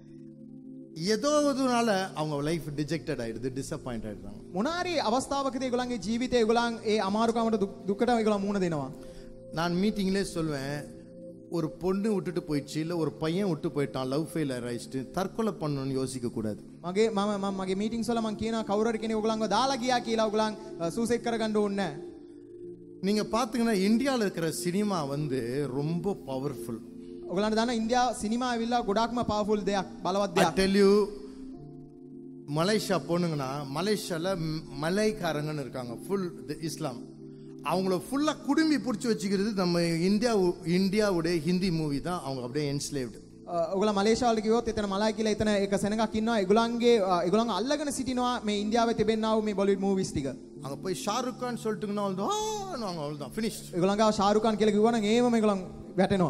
ஏதோ ஒருனால அவங்க லைஃப் டிஜெக்டட் ஆயிடுது, டிசப்பாயிண்ட் ஆயிடுறாங்க. මොනාරි අවස්ථාවකදී ඒගොල්ලන්ගේ ජීවිතේ ඒගොල්ලන් ඒ අමාරුකමට දුකට ඒගොල්ලන් මූණ දෙනවා. நான் மீட்டிங்லேயே சொல்வேன், ஒரு பொண்ணு விட்டுட்டு போயிடுச்சு, இல்லை ஒரு பையன் விட்டு போயிட்டான், லவ் ஃபெயிலியர் ஆயிடுச்சு, தற்கொலை பண்ணணும்னு யோசிக்க கூடாது. මගේ මීටින්ස් වල මම කියනවා කවුරු හරි කෙනෙක් ඔයගොල්ලන්ව දාලා ගියා කියලා ඔයගොල්ලන් සූසයිඩ් කරගන්න ඕනේ නැහැ. நீங்க பாத்தீங்கன்னா இந்தியாவில் இருக்கிற சினிமா வந்து ரொம்ப பவர்ஃபுல். ඔයගොල්ලන්ට දන්න ඉන්දියාව සිනිමා ඇවිල්ලා ගොඩාක්ම පවර්ෆුල් දෙයක්, බලවත් දෙයක්. I tell you, மலேசியா போனுங்கன்னா மலேசியால மலைக்காரங்கன்னு இருக்காங்க, ஃபுல் இஸ்லாம். அவங்கள ஃபுல்லா குடும்பி பிடிச்சி வச்சுக்கிறது நம்ம இந்தியாவுடைய ஹிந்தி மூவி தான். அவங்க அப்படியே என்ஸ்லேவ்டு. ඔයගොල්ලෝ මලේසියාව වල කිව්වොත් එතන මලයි කියලා එතන එක සෙනඟක් ඉන්නවා. ඒගොල්ලන් අල්ලගෙන සිටිනවා මේ ඉන්දියාවේ තිබෙනා වූ මේ බොලිවුඩ් மூவிஸ் ටික. அங்க போய் ஷாருக் கான் சொல்லிட்டுங்கன்னா அவ்வளவுதான் ஃபினிஷ். ඒගොල්ලන් ගාව ஷாருக் கான் කියලා කිව්වනම් ඒවම ඒගොල්ලන් වැටෙනවා.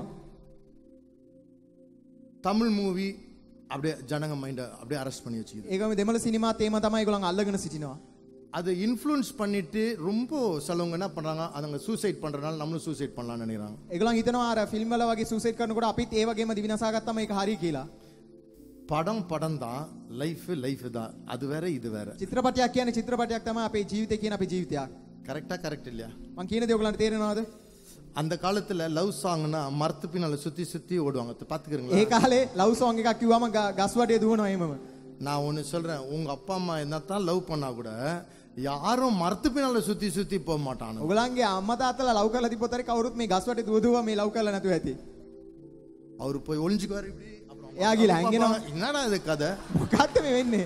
தமிழ் மூவி அப்படியே ஜனங்க மைண்ட அப்படியே அரெஸ்ட் பண்ணி வச்சுக்கிது. ඒකම දෙමළ සිනිමා තේම තමයි ඒගොල්ලන් අල්ලගෙන සිටිනවා. அதை இன்ஃப்ளூயன்ஸ் பண்ணிட்டு ரொம்ப சிலவங்க என்ன பண்றாங்க, அவங்க சூசைட் பண்றதுனால நம்மளும் சூசைட் பண்ணலாம்னு நினைக்கிறாங்க. ඒගොල්ලන් හිතනවා අර ෆිල්ම් වල වගේ සූසයිඩ් කරනකොට අපිත් ඒ වගේම දිවිනසා ගත්තම ඒක හරි කියලා. படம் தான், லைஃப் தான். அது வேற இது வேற. චිත්‍රපටයක් කියන්නේ චිත්‍රපටයක් තමයි, අපේ ජීවිතය කියන අපේ ජීවිතයක්. கரெக்ட் இல்லையா? මං කියන දේ ඔයගොල්ලන්ට තේරෙනවද? அந்த காலத்துல லவ் சாங்னா மரத்து பின்னால சுத்தி ஓடுவாங்க, பாத்துக்கிறீங்களா? ඒ කාලේ ලව් සෝං එකක් කිව්වම ගස් වටේ දුවනවා එමම. நான் ஒன்னு சொல்றேன், உங்க அப்பா அம்மா என்னத்தான் லவ் பண்ணா கூட யாரும் மரத்து பின்னால சுத்தி போக மாட்டாங்க. ඔයගොල්ලන්ගේ අම්මා තාත්තලා ලව් කරලා තිබ්බොත් හරි කවුරුත් මේ ගස් වටේ දුවදුවා මේ ලව් කරලා නැතුව ඇති. அவரு போய் ஒளிஞ்சுக்குவாரு இப்படி. அப்புறம் එයා ගිහලා හැංගෙනවා. என்னடா இது கதை? මොකක්ද මේ වෙන්නේ?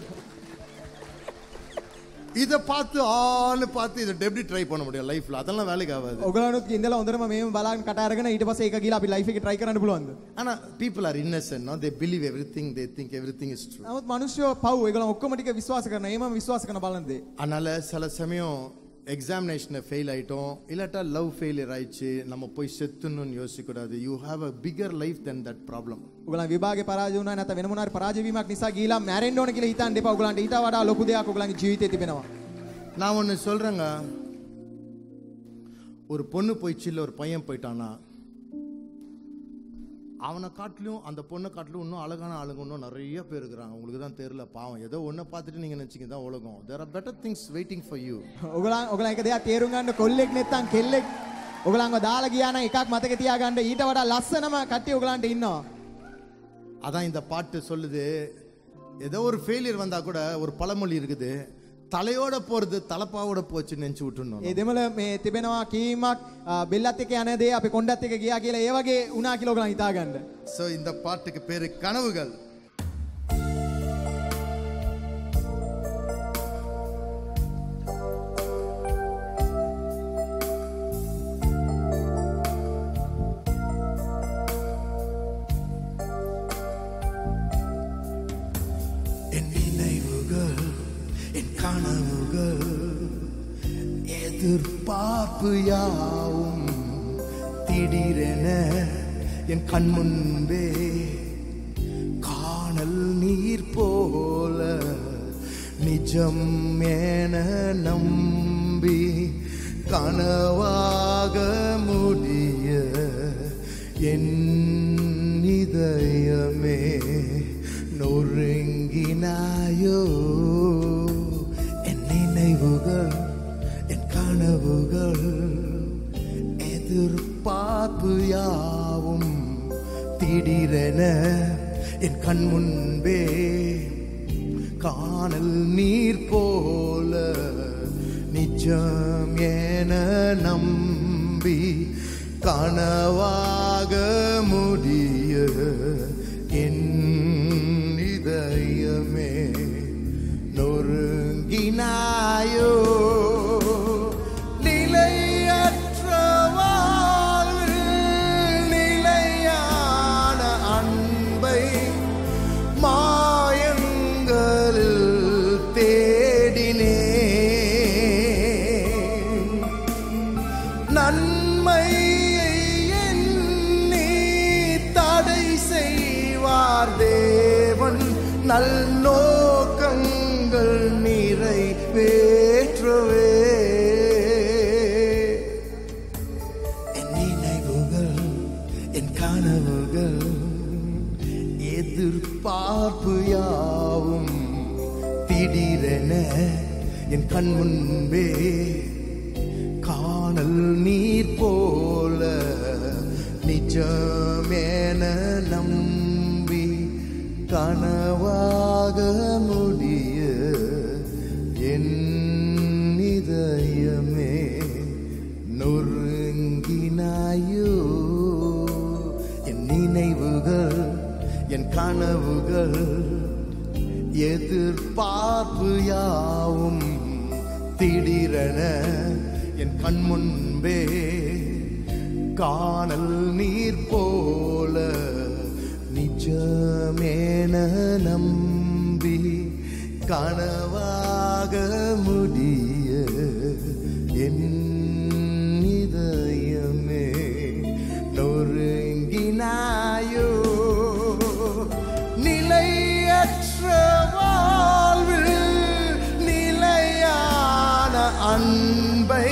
இத பார்த்து இத டெப்டி ட்ரை பண்ண முடியும் லைஃப்ல. அதெல்லாம் வேலைக்கு ஆகாது. ඔයගොල්ලන්ත් ඉඳලා හොඳටම මේව බලාගෙන කට අරගෙන ඊට පස්සේ ඒක ගිහලා අපි ලයිෆ් එකේ try කරන්න පුළුවන්ද? ஆனா people are innocent, no? They believe everything, they think everything is true. නමුත් මිනිස්සු පව් ඒගොල්ලන් ඔක්කොම ටික විශ්වාස කරනවා. ඒමම විශ්වාස කරන බලන දේ. அதனால சில சமயம் எக்ஸாமினேஷன்ல ஃபெயில் ஆயிட்டோம், இல்லாட்டா லவ் ஃபெயிலியர் ஆயிடுச்சு, நம்ம போய் செத்துணும்னு யோசிக்க கூடாது. You have a bigger life than that problem. ඔයගොල්ලන් විභාගේ පරාජය වුණා නැත්නම් වෙන මොනාරි පරාජය වීමක් නිසා ගිහලා මැරෙන්න ඕන කියලා හිතන්න එපා. ඔයගොල්ලන්ට ඊට වඩා ලොකු දෙයක් ඔයගොල්ලන්ගේ ජීවිතේ තිබෙනවා. நான் ஒன்று சொல்றேங்க, ஒரு பொண்ணு போயிடுச்சு, இல்லை ஒரு பையன் போயிட்டானா, அவனை காட்டிலும் அந்த பொண்ணை காட்டிலும் இன்னும் அழகான ஆளுங்க இன்னும் நிறைய பேர் இருக்கிறாங்க. உங்களுக்கு தான் தெரியல, பாவம். ஏதோ ஒன்றை பார்த்துட்டு நீங்கள் நினச்சிங்க தான் உலகம். There are better things waiting for you. ඔයගොල්ලන් එක දෙයක් තේරුම් ගන්න, කොල්ලෙක් නැත්තම් කෙල්ලෙක් ඔයගොල්ලන්ව දාලා ගියා නම් එකක් මතක තියාගන්න, ඊට වඩා ලස්සනම කට්ටිය ඔයගොල්ලන්ට ඉන්නවා. அதான் இந்த பாட்டு சொல்லுது. ஏதோ ஒரு ஃபெயிலியர் வந்தா கூட ஒரு பழமொழி இருக்குது, தலையோட போறது தலப்பாவோட போச்சுன்னு நினைச்சு விட்டுறணும். ඒ දෙමළ මේ තිබෙනවා කීමක්, බෙල්ලත් එක්ක යන දේ අපි කොණ්ඩත් එක්ක ගියා කියලා ඒ වගේ වුණා කියලා ඔයගොල්ලන් හිතාගන්න. சோ இந்த பாட்டுக்கு பேரு கனவுகள். எதிர்பார்ப்பு யாவும் திடீரென என் கண் முன்பே காணல் நீர் போல நிஜம் என நம்பி கனவாக முடிய என் இதயமே நொறுங்கினாயோ. என் நினைவுகள் என் கனவுகள் எதிர்பார்ப்பு யாவும் திடீரென என் கண் முன்பே காணல் நீர் போல நிஜம் என நம்பி கனவாக முடிய என் இதயமே நொறுங்கினாயோ. நிலையற்ற வாழ்வில் நிலையான அன்பை மாயங்களில் தேடினே. நன்மையை எண்ணி தடை செய்வார் தேவன் நல்நோக்கங்கள் நிறைவேற்றவே. என் நினைவுகள் என் கனவுகள் எதிர்பார்ப்பு யாவும் திடீரென என் கண் முன்பே காணல் நீர் போல நிஜமென நம்பி கனவாக முடிய என் இதயமே நொறுங்கினாயோ. என் நினைவுகள் என் கனவுகள் எதிர்பார்ப்பு யாவும் திடீரென என் கண் முன்பே காணல் நீர் போல நிஜமென நம்பி கனவாக முடிய என் இதயமே நொறுங்கினாயோ. நிலையற்ற வாழ்வில் நிலையான அன்பை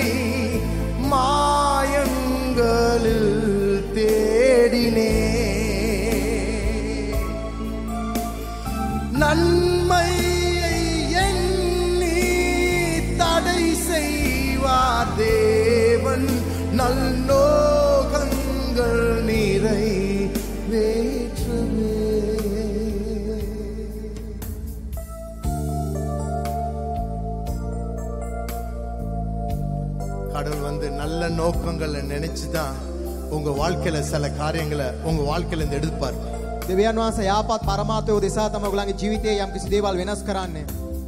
மாயங்களில் தேடினே. நன்மையை எண்ணி தடை செய்வார் தேவன் நல்நோக்கங்கள் நிறைவேற்றவே. கடவுள் வந்து நல்ல நோக்கங்களை நினைச்சுதான் உங்க வாழ்க்கையில சில காரியங்களை உங்க வாழ்க்கையில இருந்து எடுப்பார். දෙවියන් වහන්සේ යාපත් පරමාර්ථය දෙසා තම ඔයගලගේ ජීවිතයේ යම්කිසි දේවල් වෙනස් කරන්නේ.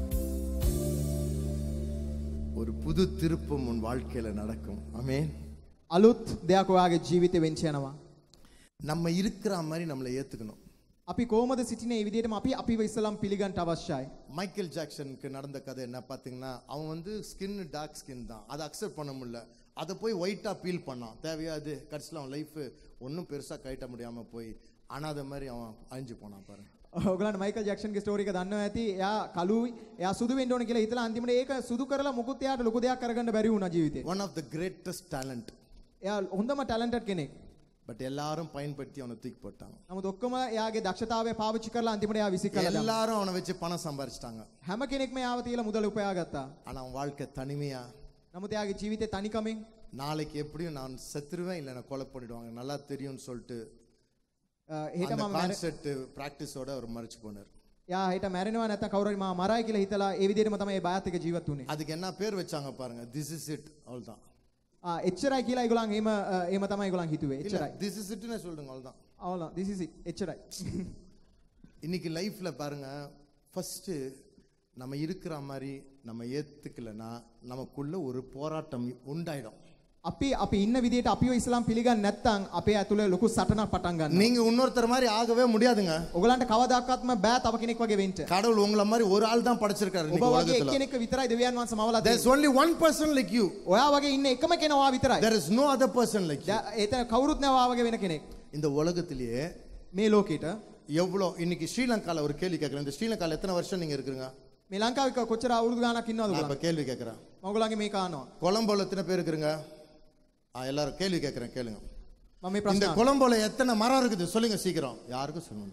ஒரு புது திருப்பம் உன் வாழ்க்கையில நடக்கும். ஆமென். අලුත් දෙයක් ඔයාගේ ජීවිතේ වෙන්න යනවා. நம்ம இருக்கிற மாதிரி நம்மளை ஏத்துக்கணும். අපි කොහොමද සිටිනේ මේ විදිහටම අපි අපිව ඉස්සලම් පිළිගන්න අවශ්‍යයි. மைக்கேல் ஜாக்சனுக்கு நடந்த கதை என்ன பாத்தீங்கன்னா, அவன் வந்து ஸ்கின் டார்க் ஸ்கின் தான், அதை அக்செப்ட் பண்ண முடியல. அதை போய் ஒயிட்டா பீல் பண்ணான். தேவையாது. கடைசியில் அவன் லைஃப் ஒன்றும் பெருசா கட்ட முடியாம போய் அனாத மாதிரி அவன் அழிஞ்சு போனான் பாரு. ඔයගලන්ට මයිකල් ජැක්සන්ගේ ස්ටෝරි එක දන්නවා ඇති. එයා කළුයි, එයා සුදු වෙන්න ඕන කියලා හිතලා අන්තිමට ඒක සුදු කරලා මුකුත් එයාට ලොකු දෙයක් කරගන්න බැරි වුණා ජීවිතේ. One of the greatest talent. එයා හොඳම ටැලන්ටඩ් කෙනෙක්. பட் எல்லாரும் பயன்படுத்தி அவனை தூக்கி போட்டாங்க. නමුත් ඔක්කොම එයාගේ දක්ෂතාවය පාවිච්චි කරලා අන්තිමට එයා විසි කළා. எல்லாரும் அவனை வச்சு பணம் சம்பாரிச்சிட்டாங்க. හැම කෙනෙක්ම එයාව තියලා මුදල් උපයා ගත්තා. ஆனா அவன் வாழ்க்கை தனிமையா. නමුත් එයාගේ ජීවිතේ තනිකමින් நாளைக்கு எப்படியும் நான் செத்துருவேன் இல்ல நான் கொலை பண்ணிடுவாங்க நல்லா தெரியும்னு சொல்லிட்டு හෙට මම கான்செப்ட் பிராக்டிஸோட அவர் மறிச்சு போனார். එයා හෙට මැරෙනවා නැත්නම් කවුරු හරි මාව මරයි කියලා හිතලා ඒ විදිහටම තමයි ඒ බයත් එක ජීවත් වුනේ. அதுக்கு என்ன பேர் வச்சாங்க பாருங்க, திஸ் இஸ் இட். அவ்வளவுதான். එච්චරයි කියලා ඒගොල්ලන් එහෙම තමයි ඒගොල්ලන් හිතුවේ. එච්චරයි. திஸ் இஸ் இட்னு சொல்லுங்க. அவ்வளவுதான். අவ்வளவுதான். this is it. එච්චරයි. இன்னைக்கு லைஃப்ல பாருங்க, ஃபர்ஸ்ட் நம்ம இருக்கிற மாதிரி நம்ம ஏத்துக்கலனா நமக்குள்ள ஒரு போராட்டம் உண்டாயிடும். අපි ඉන්න විදියට අපිව ඉස්ලාම් පිළිගන්නේ නැත්නම් අපේ ඇතුලේ ලොකු සටනක් පටන් ගන්නවා. நீங்க இன்னொருத்தர் மாதிரி ஆகவே முடியாதுங்க. ඔයගලන්ට කවදාකවත්ම බෑ තව කෙනෙක් වගේ වෙන්න. கடவுள் உங்கள மாதிரி ஒரு ஆள் தான் படைச்சிருக்காரு ඔබ இந்த වගේ உலகத்துல. එක්කෙනෙක් විතරයි දෙවියන් වහන්සේ මවලා There's තියෙන්නේ. only one person like you. ඔයා වගේ ඉන්න එකම කෙනා විතරයි. There is no other person like you. ඒතන කවුරුත් නෑ ඔයා වගේ වෙන කෙනෙක්. இந்த உலகத்திலேயே මේ ලෝකෙට எவ்வளோ இன்னைக்கு ஸ்ரீலங்கால ஒரு கேள்வி கேட்கறேன். இந்த ஸ்ரீலங்கால எத்தனை வருஷம் நீங்க இருக்கீங்க? මේ ලංකාවේ කොච්චර අවුරුදු ගාණක් ඉන්නවද நான் ඔයගොල්ලෝ? இப்ப கேள்வி கேட்கறேன். මම ඔයගොල්ලන්ගේ මේක අහනවා. கொலம்போல எத்தனை பேர் இருக்கீங்க? எல்லாரும் கேள்வி கேட்கறேன் கேளுங்க. මම මේ இந்த ප්‍රශ්න கொலம்போல எத்தனை மரம் இருக்குது சொல்லுங்க சீக்கிரம். யாருக்கும் சொல்லணும்.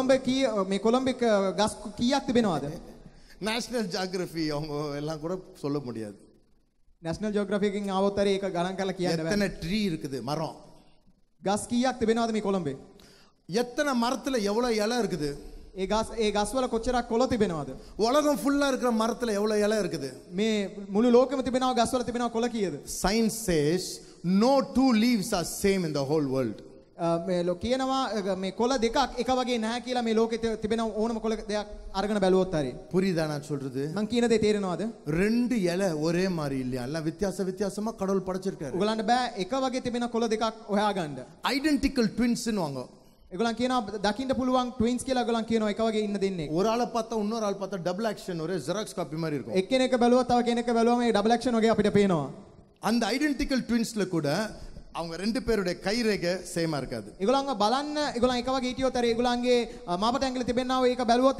මේ කොළඹ ගස් කීයක් තිබෙනවද? நேஷனல் ஜியோகிராஃபி அவங்க எல்லாம் கூட சொல்ல முடியாது. නැෂනල් ජියෝග්‍රැෆි එකකින් ආවොත් හරි ඒක ගණන් කරලා කියන්න බෑ. எத்தனை ட்ரீ இருக்குது மரம்? ගස් කීයක් තිබෙනවද මේ කොළඹේ? எத்தனை மரத்துல எவ்வளவு இலை இருக்குது? ඒ ගස් වල කොච්චරක් කොළ තිබෙනවද? உலகம் ஃபுல்லா இருக்கிற மரத்துல எவ்வளவு இலை இருக்குது? මේ මුළු ලෝකෙම තිබෙනවා ගස් වල තිබෙනවා කොළ කීයද? Science says no two leaves are same in the whole world. මේ කියනවා මේ කොළ දෙකක් එක වගේ නැහැ කියලා මේ ලෝකෙ තිබෙන ඕනම කොළ දෙයක් අරගෙන බැලුවොත් හරි. புரியுதா நான் சொல்றது? මං කියන දේ තේරෙනවද? ரெண்டு இலை ஒரே மாதிரி இல்லையா? எல்லாம் வித்தியாசமா கடவுள் படைச்சிருக்காரு. ඔයගලන්ට බෑ එක වගේ තිබෙන කොළ දෙකක් හොයාගන්න. ஐடென்டிக்கல் ட்வின்ஸ் னுவாங்க. ඒගොල්ලන් කියනවා දකින්න පුළුවන් ට්වින්ස් කියලා ඒගොල්ලන් කියනවා එක වගේ ඉන්න දෙන්නේ. ஒரு ஆளை பார்த்தா இன்னொரு ஆள் பார்த்தா டபுள் ஆக்ஷன் ஒரே ஜெராக்ஸ் காப்பி மாதிரி இருக்கும். එක්කෙනෙක් බැලුවොත් තව කෙනෙක් බැලුවම මේ ඩබල් ඇක්ෂන් වගේ අපිට පේනවා. அந்த ஐடென்டிக்கல் ட்வின்ஸ்ல கூட அவங்க ரெண்டு பேருடைய கைரேகை சேமா இருக்காது. ඒගොල්ලන්ව බලන්න ඒගොල්ලන් එක වගේ හිටියොත් හරි ඒගොල්ලන්ගේ මාපට ඇඟිලි තිබෙනවා ඒක බැලුවොත්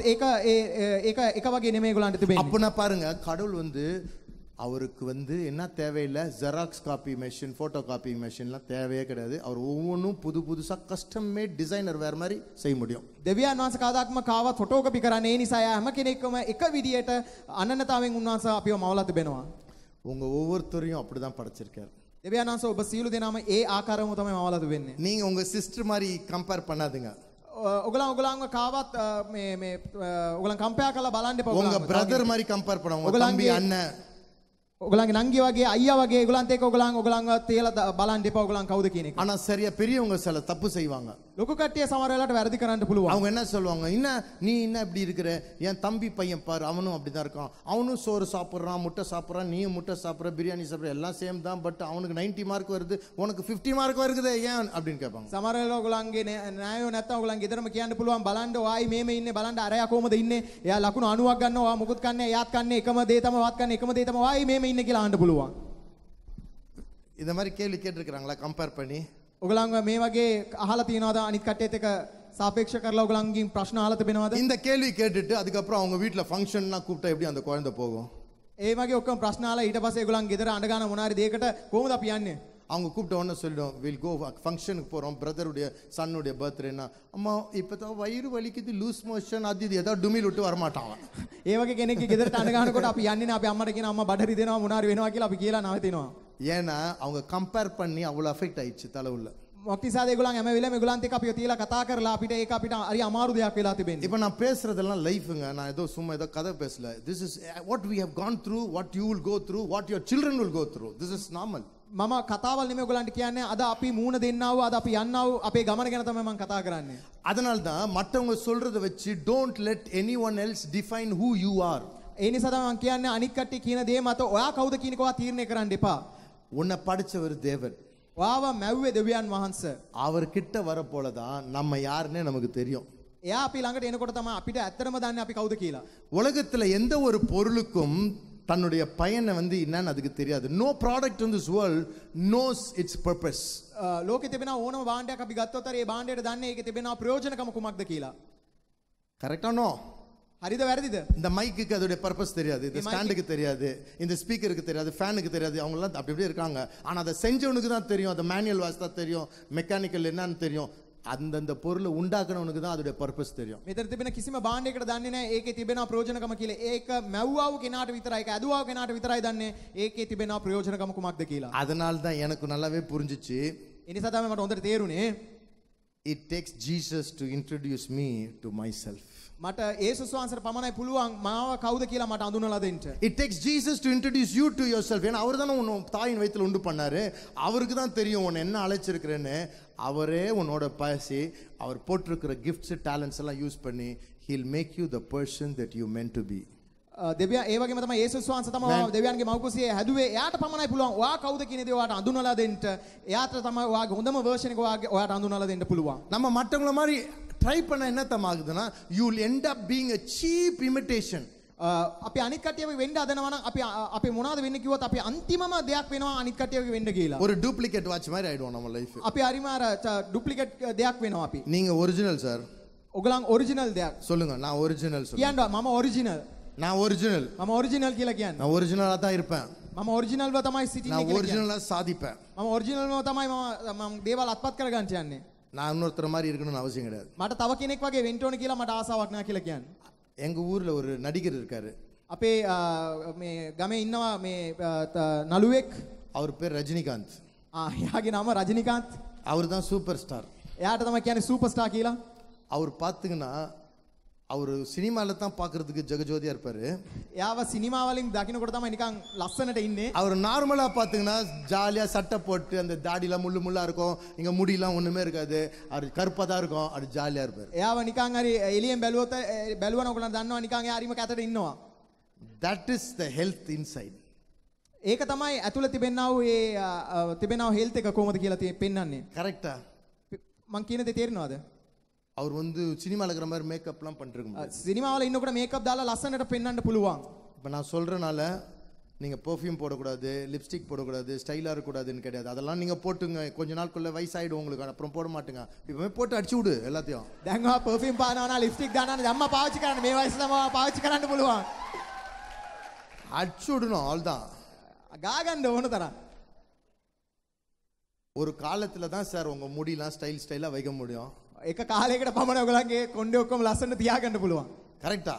ඒක එක වගේ නෙමෙයි ඒගොල්ලන්ට තිබෙන්නේ. அப்பனா பாருங்க கடவுள் வந்து அவருக்கு வந்து என்ன தேவையில்லை xerox copy machine photocopy மெஷின்லாம் தேவையே கிடையாது. அவர் ஒவ்வொன்றும் புதுசா கஸ்டம் மேட் டிசைனர் வேற மாதிரி செய்ய முடியும். දෙවියන් වහන්සේ කාදාත්ම කාවත් ෆොටෝ කොපි කරන්නේ ඒ නිසා හැම කෙනෙක්ම එක විදියට අනන්‍යතාවයෙන් උන්වහන්සේ අපිව මවලා තිබෙනවා. உங்க ஒவ்வொருத்தரையும் அப்படிதான் படைச்சிருக்காரு. දෙවියන් වහන්සේ ඔබ සියලු දෙනාම ඒ ආකාරවම තමයි මවලා තිබෙන්නේ. நீங்க உங்க சிஸ்டர் மாதிரி கம்பேர் பண்ணாதீங்க. ඔගලන්ව කාවත් මේ ඔගලන් කම්පෙයාර් කරලා බලන්න එපා. உங்க பிரதர் மாதிரி கம்பேர் பண்ணுங்க. உங்க தம்பி அண்ணன் ඔගලන්ගේ නංගි වගේ අයියා වගේ ඒගොල්ලන්ට එක්ක ඔගලන්ව තියලා බලන්න එපා ඔගලන් කවුද කියන එක. ஆனா சரியா பெரியவங்க சில தப்பு செய்வாங்க. ලොකු කට්ටිය සමහර වෙලාවට වැරදි කරන්න පුළුවන්. அவங்க என்ன சொல்லுவாங்க? நீ என்ன இப்படி இருக்கிற? என் தம்பி பையன் பாரு அவனும் அப்படிதான் இருக்கான். அவனும் சோறு சாப்பிடுறான், முட்டை சாப்பிடுறான், நீயும் முட்டை சாப்பிடுற, பிரியாணி சாப்பிடுற, எல்லாம் சேம் தான். பட் அவனுக்கு 90 மார்க் வருது, உனக்கு 50 மார்க் வருது ஏன் அப்படின்னு கேட்பாங்க. සමහර වෙලාවට ඔගලන්ගේ න්‍යායෝ නැත්තම් ඔගලන් ගෙදරම කියන්න පුළුවන් බලන්න ඔයයි මේම ඉන්නේ බලන්න අරයා කොහමද ඉන්නේ? එයා ලකුණු 90ක් ගන්නවා, ඔයා මුකුත් කන්නේ, එයාත් කන්නේ එකම දේ තමයි, වාත් කන්නේ එකම දේ තමයි, ඔයයි මේම ඉන්නේ කියලා අහන්න පුළුවන්. இந்த மாதிரி கேள்வி கேட்டிருக்காங்களா கம்பேர் பண்ணி? ඔගලන්ව මේ වගේ අහලා තියනවාද අනිත් කට්ටියත් එක්ක සාපේක්ෂ කරලා ඔගලන්ගෙන් ප්‍රශ්න අහලා තිබෙනවද? இந்த கேள்வி கேட்டுட்டு அதுக்கப்புறம் அவங்க வீட்ல ஃபங்க்ஷன்லாம் கூப்பிட்டா எப்படி அந்த குழந்தை போகும்? ඒ වගේ ඔක්කොම ප්‍රශ්න අහලා ඊට පස්සේ ඒගොල්ලන් ගෙදර අඬ ගන්න මොනාරි දෙයකට කොහොමද අපි යන්නේ? அவங்க கூப்பிட்ட உடனே சொல்லிடும் வில் கோ ஃபங்க்ஷனுக்கு போகிறோம் பிரதருடைய சன்னுடைய பர்த்டேனா அம்மா இப்போ தான் வயிறு வலிக்குது லூஸ் மோஷன் அது இது ஏதாவது டுமில் விட்டு வரமாட்டான். ඒ වගේ කෙනෙක්ගේ ගෙදරට අඬ ගන්නකොට අපි යන්නේ නැහැ. අපි අම්මට කියනවා අම්මා බඩරි දෙනවා මොනාරි වෙනවා කියලා අපි කියලා නවතිනවා. ஏன்னா அவங்க கம்பேர் பண்ணி அவ்வளோ அஃபெக்ட் ஆயிடுச்சு தலை உள்ள. මොකක්ද ඒගොල්ලන් හැම වෙලේම ඒගොල්ලන්ට එක්ක අපිව තියලා කතා කරලා අපිට ඒක අපිට හරි අමාරු දෙයක් වෙලා තිබෙන්නේ. இப்போ நான் பேசுறதெல்லாம் லைஃப்ங்க. நான் ஏதோ சும்மா ஏதோ கதை பேசல. This is what we have gone through, what you will go through, what your children will go through. This is normal. මම කතාවල් නෙමෙයි ඔයගොල්ලන්ට කියන්නේ අද අපි මූණ දෙන්නා වූ අද අපි යන්නා වූ අපේ ගමන ගැන තමයි මම කතා කරන්නේ. அதனால தான் மற்றவங்க சொல்றதை வச்சு don't let anyone else define who you are. ඒ නිසා තමයි මම කියන්නේ අනිත් කට්ටිය කියන දේ මත ඔයා කවුද කියන එක ඔයා තීරණය කරන්න එපා. உன்னை படைச்சவர் தேவன். ඔයාව මැව්වේ දෙවියන් වහන්සේ. அவர் கிட்ட வர போல தான் நம்ம யாருன்னே நமக்கு தெரியும். එයා අපි ළඟට එනකොට තමයි අපිට ඇත්තටම දන්නේ අපි කවුද කියලා. உலகத்துல எந்த ஒரு பொருளுக்கும் தன்னுடைய பயனை வந்து என்னன்னு அதுக்கு தெரியாது. No product in this world knows its purpose. ලෝකෙ තිබෙන ඕනම භාණ්ඩයක් අපි ගත්තොත් ඒ භාණ්ඩයට දන්නේ ඒකේ තිබෙන ප්‍රයෝජනකම කුමක්ද කියලා. கரெக்டா? நோ. හරිද වැරදිද? இந்த மைக்குக்கு அதோட பர்பஸ் தெரியாது, இந்த ஸ்டாண்டுக்கு தெரியாது, இந்த ஸ்பீக்கருக்கு தெரியாது, ஃபேனுக்கு தெரியாது. அவங்க எல்லாம் அப்படி அப்படியே இருக்காங்க. ஆனா அதை செஞ்சவனுக்கு தான் தெரியும், அந்த மேனுவல் வாஸ் தான் தெரியும், மெக்கானிக்கல் என்னன்னு தெரியும். அந்தந்த பொருளை உண்டாக்குனவனுக்கு தான் அதோட பர்பஸ் தெரியும். මෙතන තිබෙන කිසිම භාණ්ඩයකට දන්නේ නැහැ ඒකේ තිබෙන ප්‍රයෝජනකම කියලා. ඒක මැව්වා වූ කෙනාට විතරයි, ඒක ඇදුවා වූ කෙනාට විතරයි දන්නේ ඒකේ තිබෙන ප්‍රයෝජනකම කුමක්ද කියලා. அதனால தான் எனக்கு நல்லாவே புரிஞ்சிச்சு. ඒ නිසා තමයි මට හොඳට තේරුනේ. It takes Jesus to introduce me to myself. මට යේසුස් වහන්සේට පමණයි පුළුවන් මාව කවුද කියලා මට අඳුනලා දෙන්න. It takes Jesus to introduce you to yourself. ஏன்னா அவர் தானே உன்னை தாயின் வயித்துல உண்டு பண்ணாரு. அவருக்கு தான் தெரியும் உன்னை என்ன அழைச்சிருக்கிறேன்னு. அவரே உன்னோட பேசி அவர் போட்டிருக்கிற கிஃப்ட்ஸ் டேலண்ட்ஸ் எல்லாம் யூஸ் பண்ணி he'll make you the person that you meant to be. දෙවියන් ඒ වගේම තමයි යේසුස් වහන්සේ තමයි දෙවියන්ගේ මව්කුසියේ හැදුවේ. එයාට පමණයි පුළුවන්. ඔයා කවුද කියන දේ ඔයාට අඳුනලා දෙන්න. එයාට තමයි ඔයාගේ හොඳම version එක ඔයාට අඳුනලා දෙන්න පුළුවන්. நம்ம மற்றவங்கள மாதிரி ட்ரை பண்ண என்ன தமாகுதுன்னா you will end up being a cheap imitation. අපි අනිත් කට්ටියව වෙන්න හදනවා නම් අපි මොනවද වෙන්නේ කිව්වොත් අපි අන්තිමම දෙයක් වෙනවා අනිත් කට්ටියව වෙන්න කියලා. ஒரு டூப்ளிகேட் வாட்ச் மாதிரி ஆயிடுவோம் நம்ம லைஃப். අපි හරිම අර ඩුප්ලිකේට් දෙයක් වෙනවා අපි. நீங்க ஒரிஜினல் சார். ඔගලන් ඔරිජිනල් දෙයක්. சொல்லுங்க நான் ஒரிஜினல் சொல்லுங்க. කියන්න මම ඔරිජිනල්. நான் ஒரிஜினல். මම ඔරිජිනල් කියලා කියන්නේ. நான் ஒரிஜினலா தான் இருப்பேன். මම ඔරිජිනල්ව තමයි සිටින්නේ நான் කියලා කියන්නේ. ஒரிஜினலா சாதிப்பேன். මම ඔරිජිනල්ව තමයි මම දේවල් අත්පත් කරගන්න යන්නේ. நான் இன்னொருத்தர் மாதிரி இருக்கணும்னு அவசியம் கிடையாது. මට තව කෙනෙක් වගේ වෙන්න ඕනේ කියලා මට ආසාවක් නැහැ කියලා කියන්නේ. எங்க ஊர்ல ஒரு நடிகர் இருக்காரு. අපේ මේ ගමේ ඉන්නවා මේ නළුවෙක්. அவர் பேர் ரஜினிகாந்த். එයාගේ නම රජිනිකාන්ත්. அவர் தான் சூப்பர் ஸ்டார். එයාට තමයි කියන්නේ සුපර් ස්ටාර් කියලා. அவர் பாத்தீங்கன்னா அவர் சினிமால தான் பார்க்கிறதுக்கு ஜெகஜோதியா இருப்பாரு. එයාව සිනිමා වලින් දකින්නකොට තමයි නිකන් ලස්සනට ඉන්නේ. அவர் நார்மலா பாத்தீங்கன்னா ஜாலியா சட்டை போட்டு அந்த தாடிலாம் முள்ளு முள்ளா இருக்கும். இங்க முடியெல்லாம் ஒண்ணுமே இருக்காது. அவர் கருப்பா தான் இருக்கும். அவர் ஜாலியா இருப்பாரு. එයාව නිකන් හරි එළියෙන් බැලුවන ඔයගොල්ලන් දන්නවා නිකන් එයා හරිම කැතට ඉන්නවා. That is the health inside. ඒක තමයි ඇතුළ තිබෙනා වූ තිබෙනා වූ හෙල්ත් එක කොහොමද කියලා පෙන්වන්නේ. கரெக்ட்டா? මං කියන දේ තේරෙනවද? அவர் வந்து சினிமால இருக்கிற மாதிரி மேக்கப்லாம் பண்ணிருக்க முடியாது. සිනිමාවල ඉන්නකොට මේකප් දාලා ලස්සනට පෙන්වන්න පුළුවන්. இப்போ நான் சொல்றனால நீங்க பெர்ஃப்யூம் போடக்கூடாது, லிப்ஸ்டிக் போடக்கூடாது, ஸ்டைலா இருக்கக்கூடாதுன்னு கிடையாது. அதெல்லாம் நீங்க போட்டுங்க. கொஞ்ச நாளுக்குள்ள வயசாயிடும் உங்களுக்கு. அப்புறம் போட மாட்டீங்க. இப்பவே போட்டு அடிச்சு விடு எல்லாத்தையும். දැන් ඔයා පර්ෆියුම් පානවා නා ලිප්ස්ටික් දානවා නා අම්මා පාවිච්චි කරන්න මේ වයසට තමයි පාවිච්චි කරන්න පුළුවන්. அடிச்சு விடணும் அவ்வளவுதான். ගාගන්න ඕන තරම්. ஒரு காலத்துல தான் சார் உங்க முடியெல்லாம் ஸ்டைலா வைக்க முடியும். එක කාලයකට පමණ ඔයගොල්ලන්ගේ කොණ්ඩේ ඔක්කොම ලස්සනට තියාගන්න පුළුවන්. கரெக்ட்டா?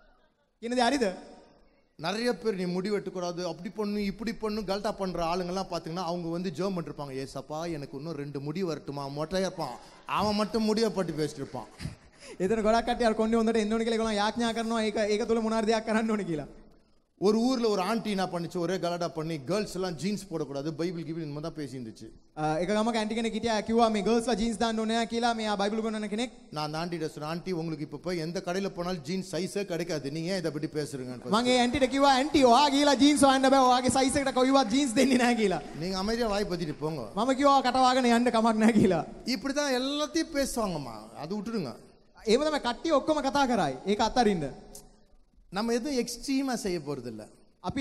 කියන දේ හරිද? நிறைய பேர் நீ முடி வெட்டக்கூடாது அப்படி பண்ணு இப்படி பண்ணு கல்ட்டா பண்ற ஆளுங்கெல்லாம் பாத்தீங்கன்னா அவங்க வந்து ஜெர்ம் பண்ணிருப்பாங்க. ஏசப்பா எனக்கு இன்னும் 2 முடி வரட்டுமா. மொட்டையா இருப்பான் அவன் மட்டும் முடிய பட்டு பேசிட்டு இருப்பான். එතන ගොඩක් කට්ටිය අර කොණ්ඩේ හොඳට එන්න ඕනේ කියලා ඒගොල්ලෝ යාඥා කරනවා. ඒක තුල මොනවාරි දෙයක් කරන්න ඕනේ කියලා. ஒரு ஊர்ல ஒரு ஆண்டி என்ன பண்ணிச்சு, ஒரே கலடா பண்ணி கேர்ள்ஸ் எல்லாம் ஜீன்ஸ் போடக்கூடாது பைபிள் கிபிள் இந்த மாதிரி தான் பேசி இருந்துச்சு. එක ගමක ඇන්ටි කෙනෙක් හිටියා කිව්වා මේ ගර්ල්ස්ලා ජීන්ස් දාන්න ඕනේ කියලා මේ බයිබල් ගොන්නන කෙනෙක්. நான் அந்த ஆண்டிட்ட சொன்னேன், ஆண்டி உங்களுக்கு இப்ப போய் எந்த கடையில போனாலும் ஜீன்ஸ் சைஸே கிடைக்காது. நீங்க ஏன் இதை பத்தி பேசுறீங்க? මම ඒ ඇන්ටිට කිව්වා ඇන්ටි ඔයා ගිහලා ජීන්ස් හොයන්න බෑ. ඔයාගේ සයිස් එකට කොයිවත් ජීන්ස් දෙන්නේ නැහැ කියලා. நீங்க அமைதியா வாய் பத்திட்டு போங்க. මම කිව්වා කටවාගෙන යන්න කමක් නැහැ කියලා. இப்படிதான் எல்லாத்தையும் பேசுவாங்கம்மா. அது விட்டுடுங்க. එහෙම තමයි කට්ටිය ඔක්කොම කතා කරායි. ඒක අත්හරින්න. நம்ம எதுவும் எக்ஸ்ட்ரீமா செய்ய போறது இல்ல.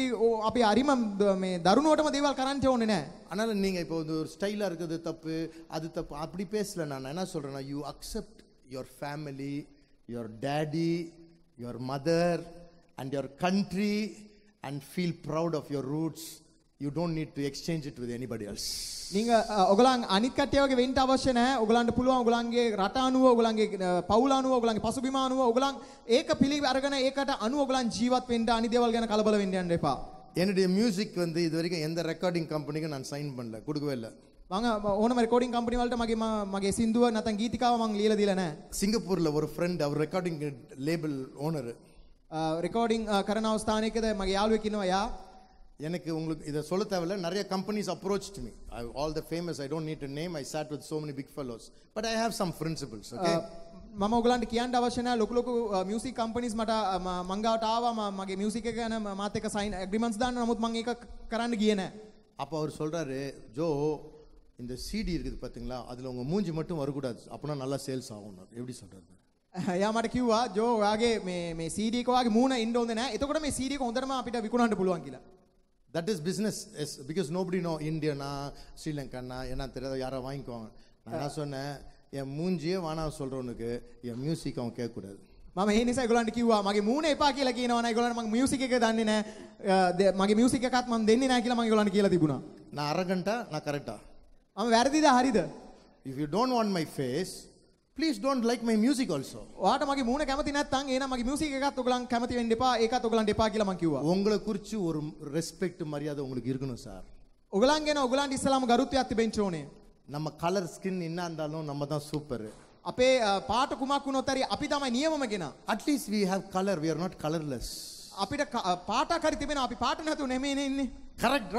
අපි හරිම මේ දරුණුවටම දේවල් කරන්න ඕනේ නැහැ. அதனால நீங்க இப்போ ஒரு ஸ்டைலா இருக்குது தப்பு, அது தப்பு அப்படி பேசல. நான் என்ன சொல்றேன்னா, you accept your family, your daddy, your mother and your country and feel proud of your roots. You don't need to exchange it with anybody else. நீங்க ඔයගලන් අනිත් කට්ටිය වගේ වෙන්න අවශ්‍ය නැහැ. ඔයගලන්ට පුළුවන් ඔයගලන්ගේ රට අනුව, ඔයගලන්ගේ පවුල අනුව, ඔයගලන්ගේ පසුබිම අනුව ඔයගලන් ඒක පිළි අරගෙන ඒකට අනුව ඔයගලන් ජීවත් වෙන්න අනිත් දේවල් ගැන කලබල වෙන්න යන්න එපා. என்னுடைய மியூசிக் வந்து இது வரைக்கும் எந்த ரெக்கார்டிங் கம்பெனிக்கும் நான் சைன் பண்ணல, கொடுக்கவே இல்லை. මම ඕනම රෙකෝඩින් කම්පැනි වලට මගේ සින්දුව නැත්නම් ගීතිකාව මම ලියලා දීලා නැහැ. சிங்கப்பூர்ல ஒரு ஃப்ரெண்ட், அவர் ரெக்கார்டிங் லேபிள் ஓனர். ரெக்கார்டிங் කරන අවස්ථානයකද මගේ යාළුවෙක් ඉන්නවා. යා எனக்கு உங்களுக்கு இதை சொல்ல தேவையில்ல. நிறைய companies approached me. All the famous, I don't need to name. I chat with so many big fellows but I have some principles. Okay, මම ඔයගලන්ට කියන්න අවශ්‍ය නැහැ. ලොකු ලොකු මියුසික් කම්පැනිස් මට මං ගාවට ආවා. මගේ මියුසික් එක ගැන මාත් එක්ක සයින් ඇග්‍රීමන්ට්ස් දාන්න. නමුත් මම ඒක කරන්න ගියේ නැහැ. அப்போ அவர் சொல்றாரு, ஜோ இந்த சிடி இருக்குது பாத்தீங்களா, அதுல உங்க மூஞ்சி மட்டும் வரக்கூடாது, அப்பனா நல்லா சேல்ஸ் ஆகும். எப்படி சொல்றாரு? එයා මට කිව්වා ජෝ ඔයාගේ මේ CD එක ඔයාගේ මූණ ඉන්න හොඳ නැහැ. එතකොට මේ CD එක හොඳටම අපිට විකුණන්න පුළුවන් කියලා. That is business, yes, because nobody know Indiana, Sri Lanka என்ன தெரியாத யாரா வாங்கிக்குவாங்க. நான் என்ன சொன்னேன், என் மூஞ்சியே வானா சொல்றவனுக்கு என் மியூசிக் அவன் கேட்க கூடாது. මම ඒ නිසා ඒගොල්ලන්ට කිව්වා මගේ මූණ එපා කියලා කියනවා නේ. ඒගොල්ලන්ට මගේ මියුසික් එක දන්නේ නැහැ. මගේ මියුසික් එකත් මම දෙන්නේ නැහැ කියලා මම ඒගොල්ලන්ට කියලා තිබුණා. நான் அரகண்டா, நான் கரெக்டா? මම වැරදිද හරිද? If you don't want my face, please don't like my music also. ඔයාට මගේ මූණ කැමති නැත්නම් එහෙනම් මගේ මියුසික් එකත් ඔයගොල්ලන් කැමති වෙන්න එපා. ඒකත් ඔයගොල්ලන්ට එපා කියලා මම කිව්වා. உங்களை குறித்து ஒரு ரெஸ்பெக்ட் மரியாதை உங்களுக்கு இருக்கணும் சார். ඔයගොල්ලන් ගැන ඔයගොල්ලන්ට ඉස්සලාම ගරුත්වයක් තිබෙන්න ඕනේ. நம்ம கலர் ஸ்கின் என்ன இருந்தாலும் நம்ம தான் சூப்பர். අපේ පාට කුමක් වුණොත් හරි අපි තමයි නියමම කෙනා. At least we have color, we are not colorless. අපිට පාටක් හරි තිබෙනවා. අපි පාට නැතුව නෙමෙයි ඉන්නේ. Correct bro?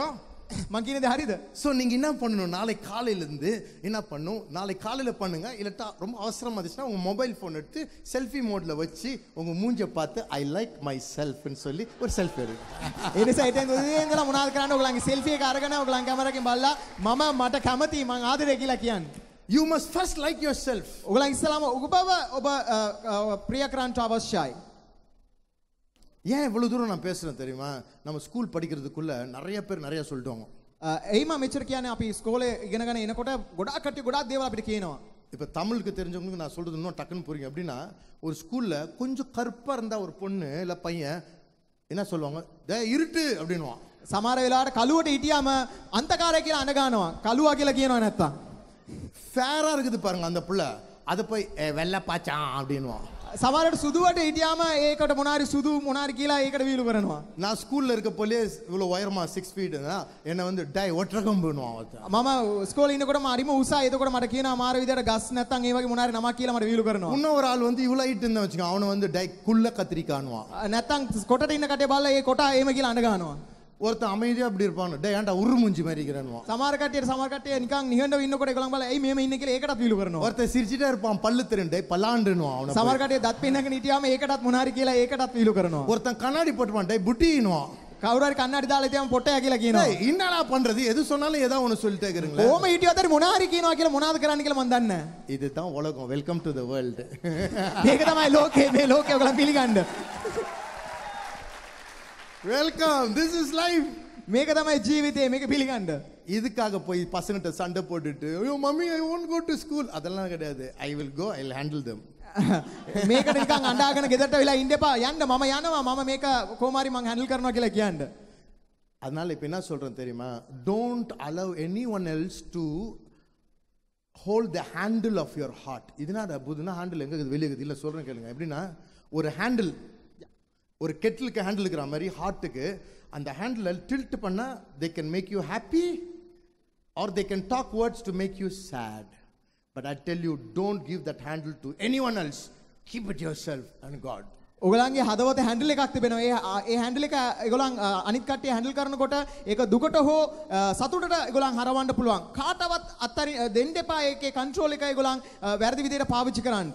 මං කියන දේ හරිද? ஸோ நீங்க என்ன பண்ணணும், நாளை காலையில இருந்து என்ன பண்ணணும், நாளை காலையில பண்ணுங்க. இல்லட்டா ரொம்ப அவசரமா இருந்துச்சுன்னா உங்க மொபைல் போன் எடுத்து செல்ஃபி மோட்ல வச்சு உங்க மூஞ்ச பார்த்து ஐ லைக் மை செல்ஃப்னு சொல்லி ஒரு செல்ஃபி எடுங்க. ඒ නිසා හිතෙන් උදේ ඉඳලා මොනවද කරන්න ඔයගලන්ගේ සෙල්ෆි එක අරගෙන ඔයගලන් කැමරාවකින් බලලා මම මට කැමතියි මං ආදරේ කියලා කියන්න. You must first like yourself. ඔයගලන් ඉස්සලාම ඔබව ප්‍රිය කරන්න අවශ්‍යයි. ஏன் இவ்வளவு தூரம் நான் பேசுறேன் தெரியுமா? நம்ம ஸ்கூல் படிக்கிறதுக்குள்ள நிறைய பேர் நிறைய சொல்லிடுவாங்க. එයි මම මෙච්චර කියන්නේ අපි ඉස්කෝලේ ඉගෙනගෙන එනකොට ගොඩාක් කට්ටිය ගොඩාක් දේවල් අපිට කියනවා. இப்போ தமிழுக்கு தெரிஞ்சவங்களுக்கு நான் சொல்றது இன்னும் டக்குன்னு புரியும். எப்படின்னா ஒரு ஸ்கூல்ல கொஞ்சம் கருப்பா இருந்தா ஒரு பொண்ணு இல்ல பையன் என்ன சொல்லுவாங்க, டேய் இருட்டு அப்படின்னுவான். සමහර වෙලාවට කළුවට හිටියාම අන්තකාරය කියලා අඬ ගන්නවා. කළුවා කියලා කියනවා නැත්තම්. ஃபேரா இருக்குது பாருங்க அந்த புள்ள, அதை போய் வெள்ளை பாச்சான் அப்படின்னுவான். සමහරට සුදුවට හිටියාම ඒකට මොනාරි සුදු මොනාරි කියලා ඒකට වීලු කරනවා. நான் ஸ்கூல்ல இருக்க போலே இவ்வளவு உயரமா 6 feet என்ன வந்து டை ஒற்றகம்புன்னுவான் அவன். මම ස්කෝලේ ඉන්නකොට මාරිම උසයි. එතකොට මට කියනවා මාර විදියට ගස් නැත්තම් ඒ වගේ මොනාරි නමක් කියලා මට වීලු කරනවා. இன்னொரு ஆள் வந்து இவ்வளவு ஹைட் இருந்தா வச்சுக்க, அவனை வந்து டை குள்ள கத்திரிக்கான்னுவான். නැත්තම් කොටට ඉන්න කටේ බලලා ඒ කොටා එහෙම කියලා අඬ ගන්නවා. ஒருத்தன் அமைதியா அப்படி இருப்பான், டே ஏன்டா உரு முஞ்சி மாதிரி இருக்கிறான்னுவான். සමහර කට්ටිය නිකන් නිහඬව ඉන්නකොට ඒගොල්ලන් බලලා එයි මෙහෙම ඉන්නේ කියලා ඒකටත් වීලු කරනවා. ஒருத்தன் சிரிச்சிட்டே இருப்பான், பல்லு தெரியும், டே பல்லாண்டுன்னுவான் அவனை. සමහර කට්ටිය දත් පින්නගෙන හිටියාම ඒකටත් මොනාරි කියලා ඒකටත් වීලු කරනවා. ஒருத்தன் கண்ணாடி போட்டுப்பான், டே புட்டின்னுவான். කවුරු හරි කන්නඩි දාලා ඉතියාම පොට්ටයා කියලා කියනවා. டேய் என்னடா பண்றது, எது சொன்னாலும் ஏதோ ஒன்னு சொல்லிட்டே இருக்கீங்களா? කොහොම හිටියොත් හරි මොනාරි කියනවා කියලා මොනවද කරන්න කියලා මන් දන්නේ නැහැ. இதுதான் உலகம். Welcome to the world. මේක තමයි ලෝකේ. මේ ලෝකේ ඔයගොල්ලන් පිළිගන්න. Welcome, this is life. මේක තමයි ජීවිතේ. මේක පිළිගන්න. இதுக்காக போய் பசங்கிட்ட சண்டை போட்டுட்டு ஐயோ mummy I won't go to school அதெல்லாம் கிடையாது. ஐ will go, I'll handle them. මේකට නිකන් අඬාගෙන ගෙදරට වෙලා ඉන්න එපා. යන්න මම යනවා. මම මේක කොහොමාරි මං හැන්ඩල් කරනවා කියලා කියන්න. அதனால இப்ப என்ன சொல்றேன் தெரியுமா? don't allow anyone else to hold the handle of your heart. இதுனா புதுனா ஹேண்டில் எங்க இருக்குது, வெளியே இருக்குது. இல்ல சொல்றேன் கேளுங்க. எப்படின்னா ஒரு ஹேண்டில், ஒரு கெட்டிலுக்கு ஹேண்டில் இருக்கிற மாதிரி ஹார்ட்டுக்கு அந்த ஹேண்டில் டில்ட் பண்ணா they can make you happy or they can talk words to make you sad. But I tell you, don't give that handle to anyone else. Keep it yourself and God. ඔයගලන්ගේ හදවතේ handle එකක් තිබෙනවා. ඒ handle එක ඒගොල්ලන් අනිත් කට්ටිය handle කරනකොට ඒක දුකට හෝ සතුටට ඒගොල්ලන් හරවන්න පුළුවන්. කාටවත් අත්තරි දෙන්න එපා. ඒකේ කන්ට්‍රෝල් එක ඒගොල්ලන් වැරදි විදිහට පාවිච්චි කරන්නට.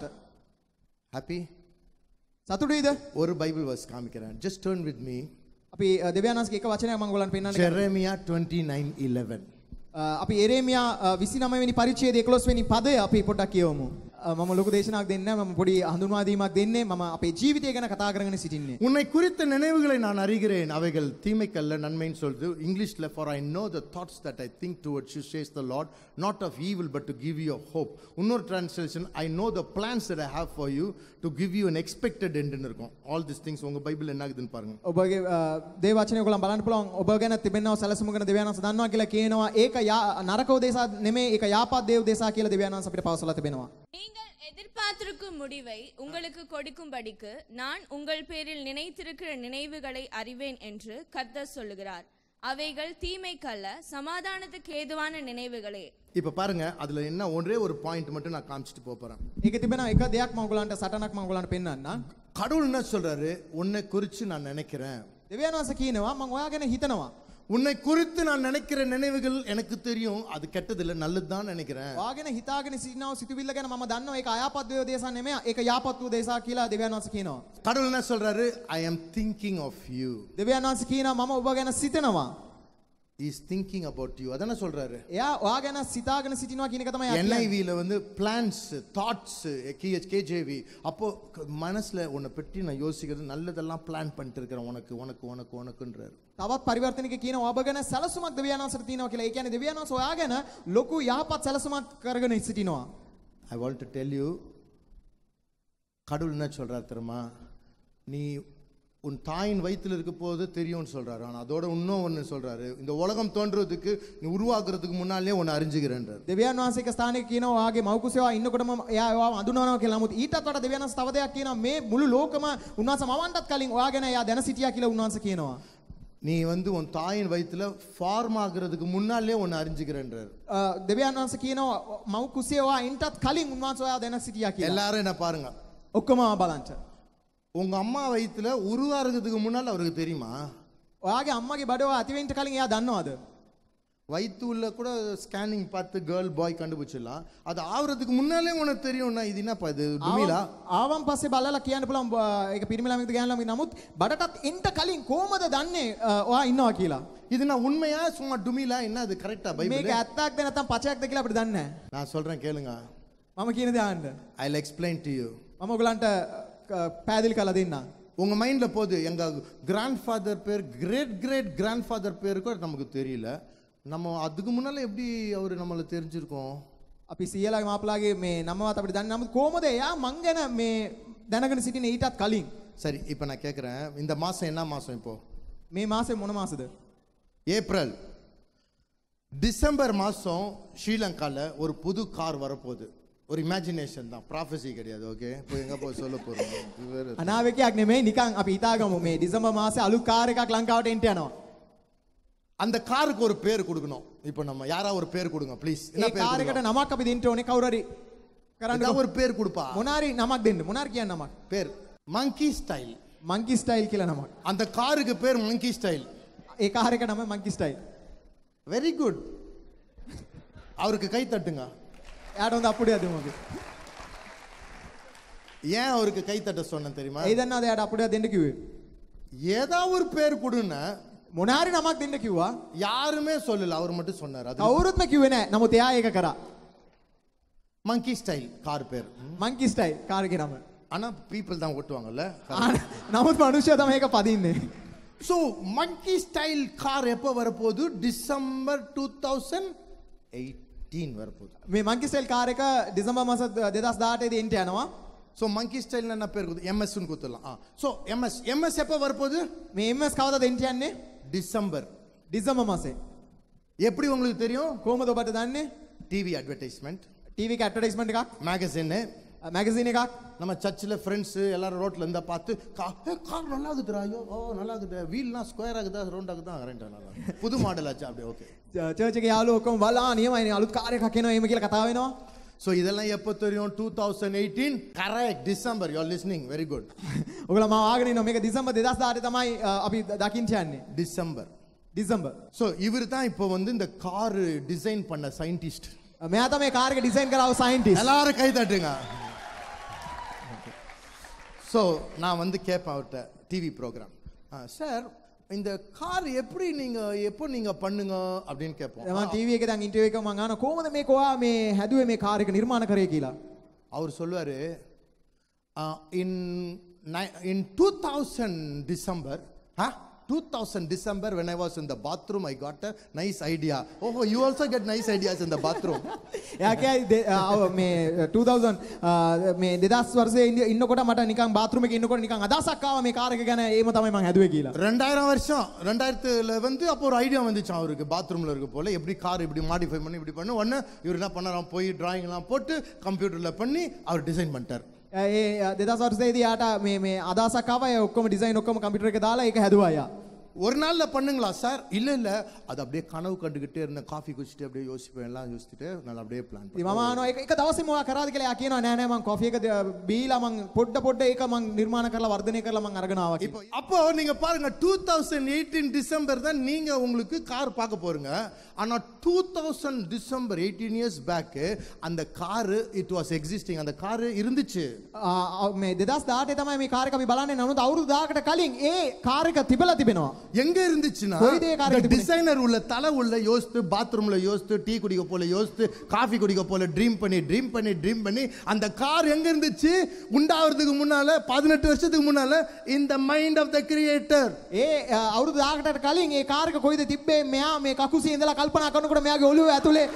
Happy? සතුටුයිද? ஒரு பைபிள் verse காமிக்கிறேன். Just turn with me. අපි දෙවියන්වහන්සේගේ එක වචනයක් මම ඔයගලන්ට පෙන්නන්න. Jeremiah 29:11. අපි එරේමියා 29 වෙනි පරිච්ඡේදයේ 11 වෙනි පදය අපි පොඩ්ඩක් කියවමු. මම ලොකු දේශනාවක් දෙන්නේ නැහැ. මම පොඩි හඳුන්වාදීමක් දෙන්නේ. මම අපේ ජීවිතය ගැන කතා කරගෙන සිටින්නේ. உன்னை குறித்த நினைவுகளை நான் அறிகிறேன், அவைகள் தீமைக்கல்ல நன்மைன்னு சொல்லுது. இங்கிலீஷ்ல for I know the thoughts that I think towards you says the Lord, not of evil but to give you a hope. இன்னொரு translation, I know the plans that I have for you to give you an expected end ன்னு இருக்கும். all these things உங்க Bible என்ன ஆகுதுன்னு பாருங்க. ඔබගේ දේව වචනය ඔයගොල්ලන් බලන්න පුළුවන්. ඔබ ගැන තිබෙනව සැලසුම ගැන දෙවියන්වහන්සේ දන්නවා කියලා කියනවා. ඒක නරකෝ දේශා නෙමෙයි, ඒක යාපත් දේව දේශා කියලා දෙවියන්වහන්සේ අපිට පවසලා තිබෙනවා. நீங்கள் எதிர்பார்த்திருக்கும் முடிவை உங்களுக்கு கொடுக்கும்படிக்கு நான் உங்கள் பேரில் நினைத்திருக்கிற நினைவுகளை அறிவேன் என்று கர்த்தர் சொல்லுகிறார். அவைகள் தீமைக்கல்ல சமாதானத்துக்கு ஏதுவான நினைவுகளே. இப்ப பாருங்க, அதுல என்ன ஒரே ஒரு பாயிண்ட் மட்டும் நான் காமிச்சிட்டு போறேன். ඒකේ තිබෙනවා එක දෙයක් මම ඔයගොල්ලන්ට සටනක් මම ඔයගොල්ලන්ට පෙන්නන්නම්. கடவுள் என்ன சொல்றாரு? உன்னை குறித்து நான் நினைக்கிறேன். දෙවියන්වහන්සේ කියනවා මම ඔයා ගැන හිතනවා. உன்னை குறித்து நான் நினைக்கிற நினைவுகள் எனக்கு தெரியும், அது கெட்டதில்ல, நல்லதுதான் நினைக்கிறேன். ඔයා ගැන හිතාගෙන සිටිනව සිතුවිල්ල ගැන මම දන්නවා. ඒක අයහපත් දේව දේශා නෙමෙයි, ඒක යහපත් වූ දේශා කියලා දෙවියන්වහන්සේ කියනවා. கடவுள் என்ன சொல்றாரு? I am thinking of you. දෙවියන්වහන්සේ කියනවා මම ඔබ ගැන සිතනවා. He is thinking about you. அதான சொல்றாரு. එයා ඔයා ගැන සිතාගෙන සිටිනවා කියන එක තමයි එයා කියන්නේ. NIV ல வந்து plans, thoughts, KJV. அப்போ மனசுல உன்னை பற்றி நான் யோசிக்கிறது நல்லதெல்லாம் பிளான் பண்ணிட்டு இருக்கேன் உனக்கு உனக்கு உனக்கு உனக்குன்றாரு. තවත් පරිවර්තනයක කියනවා ඔබ ගැන සැලසුමක් දෙවියන්වහන්සේට තියෙනවා කියලා. ඒ කියන්නේ දෙවියන්වහන්සේ ඔයා ගැන ලොකු යහපත් සැලසුමක් කරගෙන සිටිනවා. I want to tell you, கடவுள் என்ன சொல்றாரு தெரியுமா? நீ உன் தாயின் வயித்துல இருக்க போது தெரியும்னு சொல்றாரு. ஆனா அதோட இன்னும் ஒன்னு சொல்றாரு, இந்த உலகம் தோன்றதுக்கு நீ உருவாக்குறதுக்கு முன்னாலே உன்னை அறிஞ்சுக்கிறேன்றாரு. දෙවියන් වහන්සේක ස්ථානයක කියනවා ඔයාගේ මව් කුසේවා ඉන්නකොටම එයා ඔයාව අඳුනනවා කියලා. නමුත් ඊටත් වඩා දෙවියන් වහන්සේ තව දෙයක් කියනවා, මේ මුළු ලෝකම උන්වහන්සේ මවන්නත් කලින් ඔයා ගැන එයා දැන සිටියා කියලා උන්වහන්සේ කියනවා. நீ வந்து உன் தாயின் வயித்துல ஃபார்ம் ஆகுறதுக்கு முன்னாலே உன்னை அறிஞ்சுக்கிறேன்றாரு. දෙවියන් වහන්සේ කියනවා මව් කුසේ ඔයා ඉන්නත් කලින් උන්වහන්සේ ඔයා දැන සිටියා කියලා. எல்லாரும் என்ன பாருங்க, ඔක්කොම බලන්න. உங்க அம்மா வயித்துல உருவாகிறதுக்கு முன்னால அவருக்கு தெரியுமா? ඔයාගේ අම්මගේ බඩව ඇති වෙන්න කලින් එයා දන්නවද? வயிற்று உள்ள கூட ஸ்கேனிங் பார்த்து கேர்ள் பாய் கண்டுபிடிச்சிடலாம். அது ஆவறதுக்கு முன்னாலே உனக்கு தெரியும்னா இது என்னப்பா இது டுமிலா ආවන් පස්සේ බලලා කියන්න පුළුවන් ඒක පිරිමි ළමයිද ගෑනු ළමයිද නමුත් බඩටත් එන්න කලින් කොහමද දන්නේ ඔයා ඉන්නවා කියලා. இது நான் உண்மையா சும்மா டுமிலா என்ன அது கரெக்ட்டா பைபிள் මේක ඇත්තක්ද නැත්නම් පචයක්ද කියලා අපිට දන්නේ නැහැ. நான் சொல்றேன் கேளுங்க. මම කියන දේ අහන්න. I'll explain to you. මම ඔයගලන්ට පැහැදිලි කරලා දෙන්නම්. உங்க மைண்ட்ல போகுது எங்க கிராண்ட்ஃபாதர் பேர் கிரேட் கிராண்ட்ஃபாதர் பேர் கூட நமக்கு தெரியல. நம்ம அதுக்கு முன்னால எப்படி அவர் நம்மள தெரிஞ்சிருக்கோம்? අපි සියලාගේ මාපලාගේ මේ නමවත් අපිට දන්නේ නමුත් කොහමද එයා මං ගැන මේ දැනගෙන සිටින ඊටත් කලින්. சரி இப்போ நான் கேக்குறேன் இந்த மாசம் என்ன மாசம் இப்போ? මේ මාසේ මොන මාසෙද? ஏப்ரல். டிசம்பர் மாசம் ஸ்ரீலங்கால ஒரு புது கார் வரப்போகுது. ஒரு இமேஜினேஷன் தான், ப்ராஃபஸி கிடையாது. ஓகே இப்போ எங்க போய் சொல்ல போறோம்? අනාවේකයක් නෙමෙයි නිකන් අපි හිතාගමු මේ දෙසැම්බර් මාසේ අලුත් කාර් එකක් ලංකාවට එන්න යනවා. அந்த காருக்கு ஒரு பேர் கொடுக்கணும். இப்போ நம்ம யாரா ஒரு பேர் கொடுங்க ப்ளீஸ். என்ன பேர்? කාර් එකට නමක් අපි දෙන්න ඕනේ කවුරු හරි. කරන්න ஒரு பேர் கொடுப்பா. මොනාරි නමක් දෙන්න. මොනාරි කියන නමක්. பேர் மங்கி ஸ்டைல். මංකි ස්ටයිල් කියලා නමක්. அந்த காருக்கு பேர் மங்கி ஸ்டைல். ඒ කාර් එක නම මංකි ස්ටයිල්. Very good. அவருக்கு கை தட்டுங்க. එයාට හොඳ අප්පුඩියක් දෙමු අපි. ஏன் அவருக்கு கை தட்ட சொன்னேன் தெரியுமா? ඒ දන්නවද එයාට අප්පුඩියක් දෙන්න කිව්වේ? ஏதாவது ஒரு பேர் கொடுன்னா මොනාරි නමක් දෙන්න කිව්වා. யாருமே சொல்லல, அவர் மட்டும் சொன்னார். அது කවුරුත්ම කිව්වේ නැහැ. නමුත් එයා ඒක කරා. மங்கி ஸ்டைல் கார் பேர். මංකි ස්ටයිල් කාර් එකේ නම. ஆனா people தான் ஓட்டுவாங்கல்ல. නමුත් මිනිස්සු තමයි ඒක පදින්නේ. சோ மங்கி ஸ்டைல் கார் எப்போ வரப்போகுது? டிசம்பர் 2018 வரப்போகுது. මේ මංකි ස්ටයිල් කාර් එක දෙසැම්බර් මාස 2018 දී එන්න යනවා. சோ மங்கி ஸ்டைல் என்ன பேர் கொடுத்து? எம்எஸ் னு கொடுத்துடலாம். சோ எம்எஸ் எப்போ வரப்போகுது? මේ MS කවදාද එන්න යන්නේ? டிசம்பர். දෙසැම්බර් මාසේ. எப்படி உங்களுக்கு தெரியும்? කොහොමද ඔබට දන්නේ? டிவி அட்வர்டைஸ்மெண்ட், ටීවී එක ඇඩ්වර්ටයිස්මන්ට් එකක්, மேகசின், මැගසින් එකක්. நம்ம சர்ச்சில் ஃப்ரெண்ட்ஸ் எல்லாரும் ரோட்ல இருந்தா பார்த்து கார் நல்லா இருக்குதுடா, ஐயோ ஓ நல்லா இருக்குது, வீல்லாம் ஸ்கொயர் ஆகுதா ரவுண்ட் ஆகுதா, கரெக்டா நல்லா புது மாடல் ஆச்சு அப்படியே. ஓகே චර්ච් එකේ යාළුවෝ ඔක්කොම බලලා නියමයි අලුත් කාර් එකක් එනවා එහෙම කියලා කතා වෙනවා. ஸோ இதெல்லாம் எப்போ தெரியும்? 2018 correct December. You are listening very good. ඔයගොල්ලෝ මාව ආගෙන ඉන්නවා. මේක දෙසැම්බර් 2018 තමයි අපි දකින්න යන්නේ. டிசம்பர். ஸோ இவர் தான் இப்போ வந்து இந்த கார் டிசைன் பண்ண சயின்டிஸ்ட். මෙයා තමයි කාර් එක ඩිසයින් කරව සයින්ටිස්ට්. எல்லாரும் கை தட்டுங்க. ஸோ நான் வந்து கேட்பேன் அவர்கிட்ட டிவி ப்ரோக்ராம், சார் இந்த கார் எப்படி எப்போ நீங்க பண்ணுங்க அப்படின்னு கேட்போம். මම ටීවී එකේ දැන් ඉන්ටර්විව් එකක් මම අහනවා කොහොමද මේක ඔයා මේ හැදුවේ මේ කාර් එක නිර්මාණ කරේ කියලා. அவர் சொல்லுவாரு in 2000 December 2000 December when I was in the bathroom I got a nice idea. Oh, you also get nice ideas in the bathroom. එයා කියයි මේ 2000 මේ 2000 වර්ෂයේ ඉන්නකොට මට නිකන් බාත්රූම් එකේ ඉන්නකොට නිකන් අදහසක් ආවා මේ කාර් එක ගැන ඒම තමයි මම හැදුවේ කියලා. 2000 வருஷம் 2000ல வந்து அப்போ ஒரு ஐடியா வந்துச்சு அவருக்கு. பாத்ரூம்ல இருக்க போல எப்படி கார் இப்படி மாடிஃபை பண்ணி இப்படி பண்ண உடனே இவர் என்ன பண்ணாராம், போய் டிராயிங் எல்லாம் போட்டு கம்ப்யூட்டர்ல பண்ணி அவர் டிசைன் பண்ணிட்டார். ඒ 2000 වර්ෂයේදී යාට මේ අදහසක් ආවා. ඒ ඔක්කොම ඩිසයින් ඔක්කොම කම්පියුටර් එකේ දාලා ඒක හැදුවා යා. ஒரு நாள்ல பண்ணுங்களா சார்? இல்ல இல்ல, அது அப்படியே கனவு கண்டுகிட்டே இருந்த காஃபி குடிச்சிட்டு அப்படியே யோசிப்பேன், எல்லாம் யோசிச்சுட்டு நான் அப்படியே பிளான் பண்ணேன். මම ආනෝ එක දවසෙම ඔයා කරාද කියලා. යා කියනවා නෑ නෑ මම කාෆි එක බීලා මම පොඩ ඒක මම නිර්මාණ කරලා වර්ධනය කරලා මම අරගෙන ආවා කියලා. அப்போ நீங்க பாருங்க 2018 டிசம்பர் தான் நீங்க உங்களுக்கு கார் பார்க்க போறீங்க. ஆனா 2000 டிசம்பர் 18 years back அந்த கார் it was existing. அந்த கார் இருந்துச்சு. මේ 2018 තමයි මේ කාර් එක අපි බලන්නේ. නමුත් අවුරුදු 10කට කලින් ඒ කාර් එක තිබලා තිබෙනවා. எங்க இருந்துச்சுன்னா டிசைனர் உள்ள தலை உள்ள யோசித்து, பாத்ரூம்ல யோசித்து, டீ குடிக்க போல யோசித்து, காஃபி குடிக்க போல ட்ரீம் பண்ணி அந்த கார் எங்க இருந்துச்சு? உண்டாவதுக்கு முன்னால 18 வருஷத்துக்கு முன்னால in the mind of the creator. ඒ අවුරුදු 10කට කලින් ඒ කාර් එක කොයිද තිබ්බේ? මෙයා මේ කකුසේ ඉඳලා කල්පනා කරනකොට මෙයාගේ ඔළුව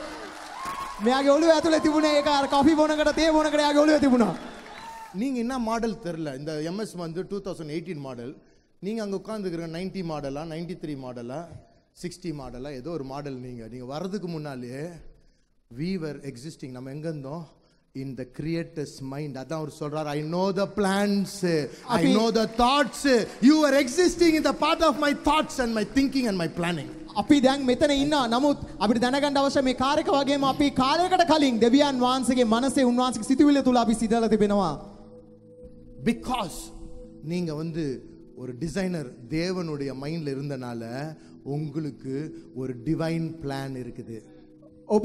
ඇතුලේ තිබුණේ ඒක අර කාෆි බොනකට තේ බොනකට එයාගේ ඔළුවේ තිබුණා. நீங்க என்ன மாடல் தெரியல. இந்த MS வந்து 2018 மாடல். நீங்க அங்க உட்கார்ந்துக்கிற 90 மாடலா, 93 மாடலா, 60 மாடலா, ஏதோ ஒரு மாடல். நீங்க வர்றதுக்கு முன்னாலே we were existing. நம்ம எங்க இருந்தோம்? in the creator's mind. அதான் அவர் சொல்றார், I know the plans, I know the thoughts, you are existing in the part of my thoughts and my thinking and my planning. අපි දැන් මෙතන ඉන්නවා. නමුත් අපිට දැනගන්න අවශ්‍ය මේ කාර් එක වගේම අපි කාලයකට කලින් දෙවියන් වහන්සේගේ මනසේ උන්වහන්සේගේ සිතුවිලි තුල අපි සිතලා තිබෙනවා. because நீங்க வந்து ஒரு டிசைனர் தேவனுடைய மைண்ட்ல இருந்தனால உங்களுக்கு ஒரு டிவைன் பிளான் இருக்குது. ඔබ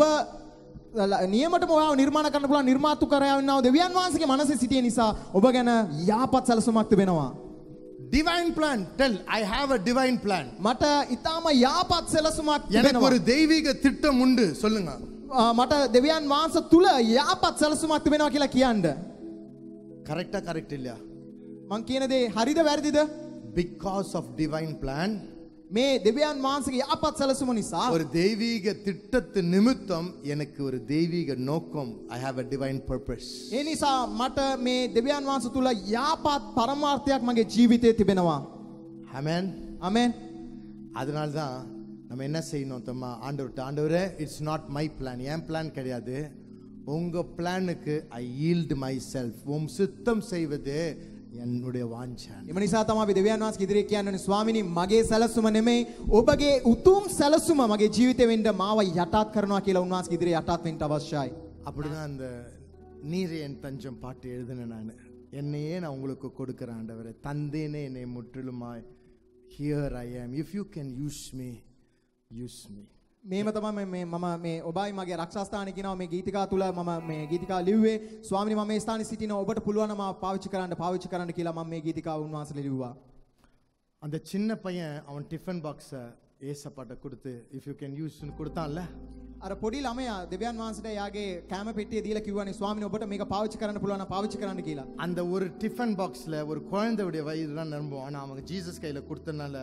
නියමටම ඔයාව නිර්මාණ කරන්න පුළුවන් නිර්මාතුකරයා වන්නා වූ දෙවියන් වහන්සේගේ මනසේ සිටිය නිසා ඔබ ගැන යහපත් සැලසුමක් තිබෙනවා. Divine plan. Tell I have a divine plan. මට ඊටාම යහපත් සැලසුමක් எனக்கு තිබෙනවා. ஒரு தெய்வீக திட்டம் உண்டு. சொல்லுங்க. මට දෙවියන් වහන්සේ තුල යහපත් සැලසුමක් තිබෙනවා කියලා කියන්න. கரெக்டா கரெக்ட் இல்லையா? මං කියන දේ හරිද වැරදිද? Because of divine plan, මේ දෙවියන් වහන්සේගේ යහපත් සැලසුම නිසා ஒரு தெய்வீக திட்டத்து நிமித்தம் எனக்கு ஒரு தெய்வீக நோக்கம். I have a divine purpose. ඒ නිසා මට මේ දෙවියන් වහන්සේ තුල යහපත් පරමාර්ථයක් මගේ ජීවිතේ තිබෙනවා. Amen. ආමෙන්. அதனால தான் நம்ம என்ன செய்யணும் தெரியுமா? ஆண்டவரே, இட்ஸ் நாட் மை பிளான், என் பிளான் கிடையாது, உங்க பிளானுக்கு ஐ ஈல்ட் மை செல்ஃப். உம் சித்தம் செய்வது என்னுடைய வாஞ்சை. එම නිසා තමයි අපි දෙවියන් වහන්සේ ඉදිරියේ කියන්නේ ස්වාමිනී මගේ සැලසුම නෙමෙයි ඔබගේ උතුම් සැලසුම මගේ ජීවිතේ වෙන්න මාව යටත් කරනවා කියලා උන්වහන්සේ ඉදිරියේ යටත් වෙන්න අවශ්‍යයි. அப்படிதான் அந்த நீரே என் தஞ்சம் பாட்டு எழுதினேன் நான். என்னையே நான் உங்களுக்கு கொடுக்கிறேன் ஆண்டவரே, தந்தேனே என்னை முற்றிலுமாய். Here I am. If you can use me, use me. මේම තමයි මම මේ ඔබයි මගේ රක්ෂාස්ථානේ කියනවා මේ ගීතිකා තුල මම මේ ගීතිකා ලිව්වේ ස්වාමිනේ මම මේ ස්ථානයේ සිටිනවා ඔබට පුළුවන් නම් පාවිච්චි කරන්න කියලා මම මේ ගීතිකාව උන්වහන්සේට ලිව්වා. அந்த சின்ன பையன் அவன் டிஃபன் பாக்ஸை ஏசப்பாட்ட கொடுத்து இஃப் யூ கேன் யூஸ் கொடுத்தான்ல. අර පොඩි ළමයා දෙවියන් වහන්සේට යාගේ කැම පෙට්ටිය දීලා කිව්වානේ ස්වාමිනේ ඔබට මේක පාවිච්චි කරන්න පුළුවන් නම් පාවිච්චි කරන්න කියලා. அந்த ஒரு டிஃபன் பாக்ஸ்ல ஒரு குழந்தையுடைய வயிறுலாம் நிரம்பும். ஆனா அவங்க ஜீசஸ் கையில கொடுத்தனால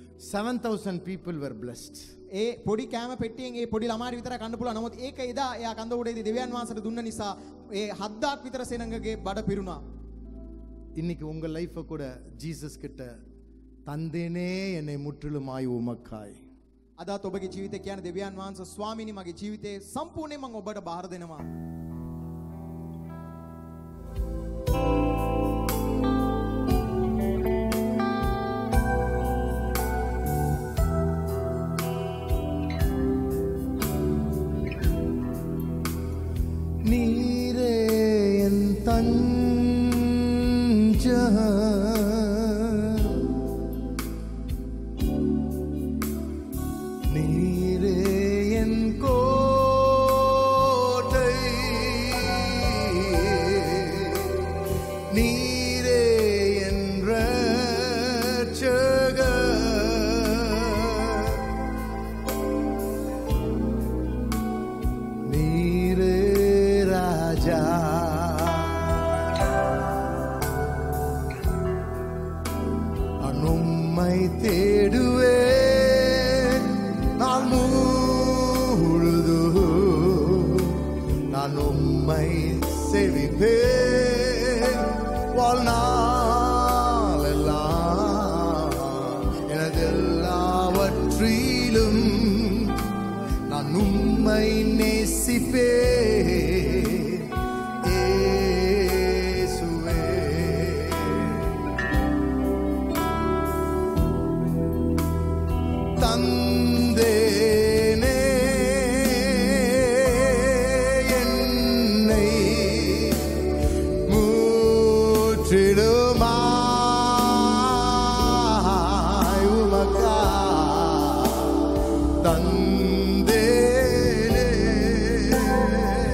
7,000 people were blessed. ඒ පොඩි කැම පෙට්ටියෙන් ඒ පොඩි ළමාට විතර කන්න පුළුවන්. නමුත් ඒක එදා එයා කඳ උඩේදී දෙවියන් වහන්සේට දුන්න නිසා ඒ 7,000 විතර සෙනඟගේ බඩ පිරුණා. இன்னைக்கு உங்க லைஃபை கூட ஜீசஸ் கிட்ட தந்தேனே என்னை முற்றிலுமாய் உமக்காய். අදත් ඔබගේ ජීවිතේ කියන දෙවියන් වහන්සේ ස්වාමිනේ මගේ ජීවිතේ සම්පූර්ණයෙන් මම ඔබට බාර දෙනවා. நீரே என் நீரே என் கோட்டை, நீரே என் இரட்சகர், நீரே ராஜா. நான் உம்மை தேடுவேன் நான் முழுதும், நான் உம்மை சேவிப்பேன் வாழ்நாள் எல்லாம். எனது எல்லாவற்றிலும் நான் உம்மை நேசிப்பேன் இயேசுவே. தந்தேனே என்னை முற்றிலுமாய் உமக்காய். தந்தேனே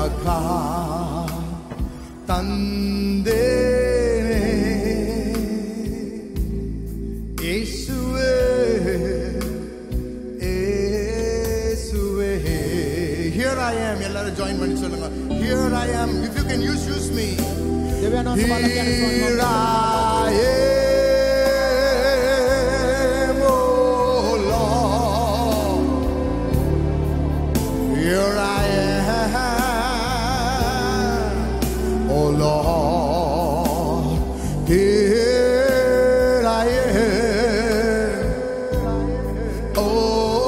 எனக்கா தந்தேனே இயேசுவே இயேசுவே. Here I am. எல்லாரும் join பண்ணி சொல்லுங்க. Here I am. If you can use me. Here I am, oh Lord. Here I am, oh Lord. Here I am, oh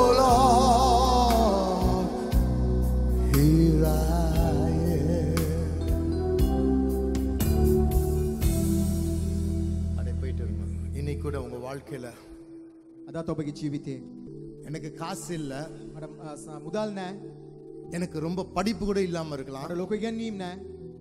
Lord. Here I am. அடே போயிட்டு இருங்க. இன்னைக்கு கூட உங்க வாழ்க்கையில අදත් ඔබගේ ජීවිතේ எனக்கு காசு இல்ல, මට මුදල් නැහැ, எனக்கு ரொம்ப படிப்பு கூட இல்லாம இருக்கலாம், මට ලොකු ඉගෙනීම් නැහැ,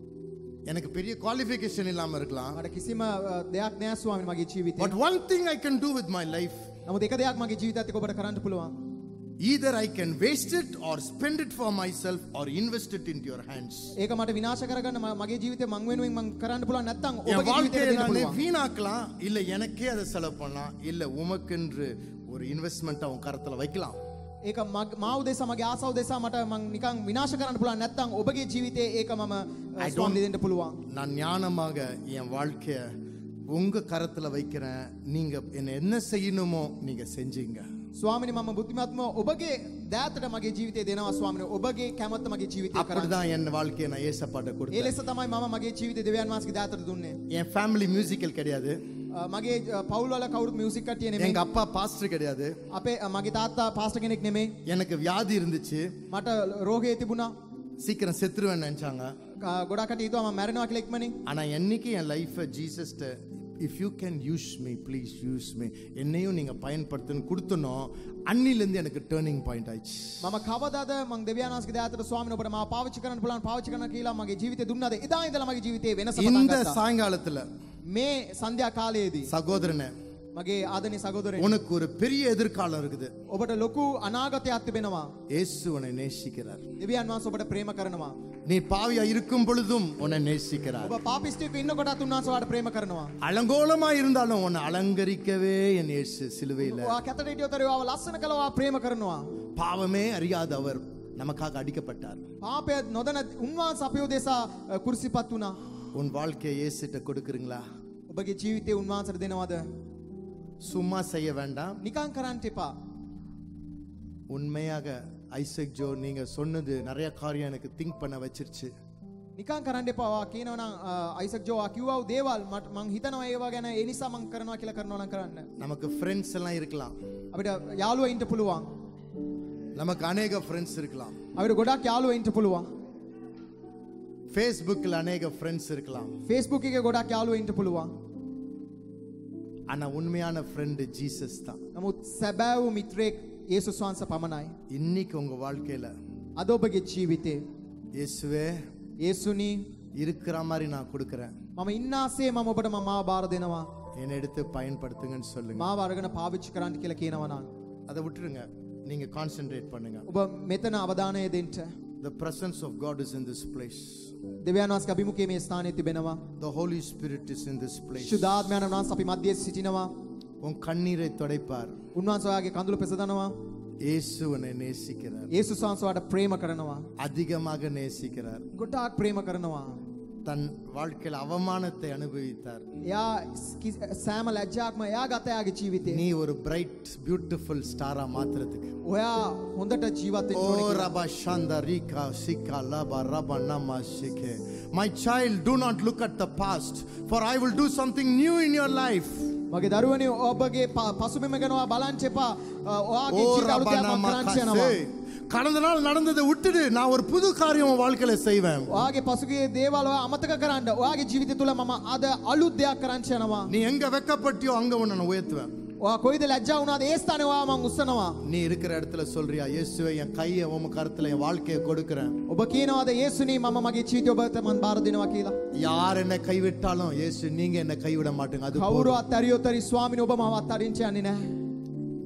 எனக்கு பெரிய குவாலிஃபிகேஷன் இல்லாம இருக்கலாம். මට කිසිම දෙයක් නැහැ ස්වාමීනි මගේ ජීවිතේ. But one thing I can do with my life, නමුත් එක දෙයක් මගේ ජීවිතයත් එක්ක ඔබට කරන්න පුළුවන්. either I can waste it or spend it for myself or invest it into your hands. ඒක මට විනාශ කරගන්න මගේ ජීවිතේ මං වෙනුවෙන් මං කරන්න පුළුවන් නැත්නම් என் ඔබගේ வாழ்க்கையை ජීවිතේ දෙන්න நான் පුළුවන්. வீணாக்கலாம், இல்ல எனக்கே அதை செலவு பண்ணலாம், இல்ல உமக்கென்று ஒரு இன்வெஸ்ட்மெண்ட் உன் கரத்துல வைக்கலாம். ඒක මා උදෙසා මගේ ආසාව උදෙසා මට මං නිකන් විනාශ කරන්න පුළුවන් නැත්නම් ඔබගේ ජීවිතේ ඒක මම ස්වාමීනි දෙන්න පුළුවන්. நான் ஞானமாக என் வாழ்க்கைய உங்க கரத்துல வைக்கிறேன், நீங்க என்ன செய்யணுமோ நீங்க செஞ்சீங்க. ස්වාමීනි මම බුද්ධිමත්ව ඔබගේ දෑතට මගේ ජීවිතේ දෙනවා ස්වාමීනි. ඔබගේ කැමැත්ත මගේ ජීවිතේ කරන්න. அப்படிதான் என் வாழ்க்கையை நான் ஏசப்பாட்ட ඒ கொடுத்தேன். ලෙස තමයි මම මගේ ජීවිතේ දෙවියන් වහන්සේගේ දෑතට දුන්නේ. என் ஃபேமிலி மியூசிக்கல் கிடையாது, මගේ පවුල් වල කවුරුත් මියුසික් කට්ටිය නෙමෙයි. எங்க அப்பா பாஸ்டர் கிடையாது, අපේ මගේ තාත්තා පාස්ටර් කෙනෙක් නෙමෙයි. எனக்கு வியாதி இருந்துச்சு, මට රෝගය තිබුණා. சீக்கிரம் செத்துருவேன்னு நினைச்சாங்க. ගොඩක් කට්ටිය හිතුවා මම මැරෙනවා කියලා ඉක්මනින්. ஆனா என்னைக்கு என் லைஃபை ஜீசஸ்ட if you can use me please use me, என்னையும் நீங்க பயன்படுத்துன்னு கொடுத்தனோ அன்னிலேருந்து எனக்கு டேர்னிங் பாயிண்ட் ஆயிடுச்சு. මම කවදාද මං දෙවියන් වහන්සේගේ දෑතට ස්වාමීනි ඔබට මාව පාවිච්චි කරන්න පුළුවන් පාවිච්චි කරන්න කියලා මගේ ජීවිතේ දුන්නාද? එදා ඉඳලා මගේ ජීවිතේ වෙනස පටන් இந்த ගත්තා. சாயங்காலத்துல මේ සන්ධ්‍යා කාලයේදී சகோதரனே, මගේ ආදරණීය සහෝදරයනි உனக்கு ஒரு பெரிய எதிர்காலம் இருக்குது. ඔබට ලොකු අනාගතයක් තිබෙනවා. இயேசு உன்னை நேசிக்கிறார். දෙවියන් වහන්සේ ඔබට ප්‍රේම කරනවා. நீ பாவியா இருக்கும் பொழுதும் உன்னை நேசிக்கிறார். ඔබ පාපිස්ටික ඉන්න කොටත් උන්වහන්සේ ඔයාලට ප්‍රේම කරනවා. அலங்கோலமா இருந்தாலும் உன்னை அலங்கரிக்கவே என் இயேசு சிலுவையில. ඔයා කැතට හිටියොත් ඔයාව ලස්සන කළා ඔයා ප්‍රේම කරනවා. பாவமே அறியாத அவர் நமக்காக அடிக்கப்பட்டார். පාපය නොදැන උන්වහන්සේ අපේ උදෙසා කුරුසිපත් වුණා. உன் வாழ்க்கையை இயேசுட்ட கொடுக்குறீங்களா? ඔබගේ ජීවිතේ උන්වහන්සේට දෙනවද? சும்மா செய்ய வேண்டாம், නිකන් කරන්න එපා. உண்மையாக ஐசக் ஜோ நீங்க சொன்னது நிறைய காரியம் எனக்கு திங்க் பண்ண வச்சிருச்சு. නිකන් කරන්න එපා. ඔයා කියනවා නම් අයිසක් ජෝ ආ කිව්වා දේවල් මං හිතනවා ඒවා ගැන ඒ නිසා මං කරනවා කියලා කරනවා නම් කරන්න. நமக்கு ஃப்ரெண்ட்ஸ் எல்லாம் இருக்கலாம், අපිට යාළුවෝ ඉන්න පුළුවන්. நமக்கு அநேக ஃப்ரெண்ட்ஸ் இருக்கலாம், අපිට ගොඩක් යාළුවෝ ඉන්න පුළුවන්. ஃபேஸ்புக்கில் அநேக ஃப்ரெண்ட்ஸ் இருக்கலாம். Facebook එකේ ගොඩක් යාළුවෝ ඉන්න පුළුවන්. ஆனா உண்மையான ஃப்ரெண்ட் ஜீசஸ் தான். නමුත් සැබෑවු මිත්‍රයෙක් යේසුස් වහන්සේ පමණයි. இன்னைக்கு உங்க வாழ்க்கையில අද ඔබගේ ජීවිතේ இயேசுவே යේසුනි இருக்கிற மாதிரி நான் கொடுக்கிறேன், මම ඉන්නාසේ මම ඔබට මාව බාර දෙනවා. என்னை எடுத்து பயன்படுத்துங்கன்னு சொல்லுங்க. මාව අරගෙන පාවිච්චි කරන්න කියලා කියනවා නම් அதை விட்டுருங்க, நீங்க கான்சென்ட்ரேட் பண்ணுங்க. ඔබ මෙතන අවධානය දෙන්න. The presence of God is in this place. දෙවියන් වහන්සේ අභිමුඛයේ මේ ස්ථානයේ තිබෙනවා. The Holy Spirit is in this place. ශුද්ධාත්මයන් වහන්සේ අපි මැදේ සිටිනවා. உன் கண்ணீரை துடைப்பார். උන්වහන්සේ ඔයාගේ කඳුළු පෙසදනවා. இயேசு உன்னை நேசிக்கிறார், යේසුස් වහන්සේ ඔයාට ප්‍රේම කරනවා. அதிகமாக நேசிக்கிறார். ගොඩාක් ප්‍රේම කරනවා. தன் வாழ்க்கையில் அவமானத்தை அனுபவித்தார். එයා සෑම ලැජ්ජාවක්ම එයා ගත එයාගේ ජීවිතේ. நீ ஒரு பிரைட் பியூட்டிஃபுல் ஸ்டாரா மாத்துறதுக்கு. ඔයා හොඳට ජීවත් වෙන්න Oh ඕනේ. Rabba Shanda Rika Sika Laba Rabba Nama Shike. My child, do not look at the past, for I will do something new in your life. මගේ දරුවනේ ඔබගේ පසුබිම ගැන ඔයා බලන්න එපා. ඔයාගේ Oh ජීවිත Rabba අලුතෙන් Nama කරන්න යනවා. Kase. கடந்த நாள் நடந்ததை விட்டுடு, நான் ஒரு புது காரியம் உன் வாழ்க்கையில செய்வேன். ඔයාගේ පසුගිය දේවල් ඔයා අමතක කරන්න. ඔයාගේ ජීවිතය තුළ මම අද අලුත් දෙයක් කරන්න යනවා. நீ எங்க வெக்கப்பட்டியோ அங்க உன்னை நான் உயர்த்துவேன். ඔයා කොයිද ලැජ්ජා වුණාද ඒ ස්ථානේ ඔයා මං උස්සනවා. நீ இருக்கிற இடத்துல சொல்றியா, இயேசுவே என் கையை உன் கரத்துல என் வாழ்க்கையை கொடுக்கிறேன். ඔබ කියනවාද යේසුනි මම මගේ ජීවිතය ඔබට මං බාර දෙනවා කියලා. யார் என்ன கைவிட்டாலும் இயேசு நீங்க என்ன கைவிட மாட்டீங்க. அது කවුරු අත්හැරියොත් හරි ස්වාමීනි ඔබ මාව අත්හරින්න යන්නේ නැහැ.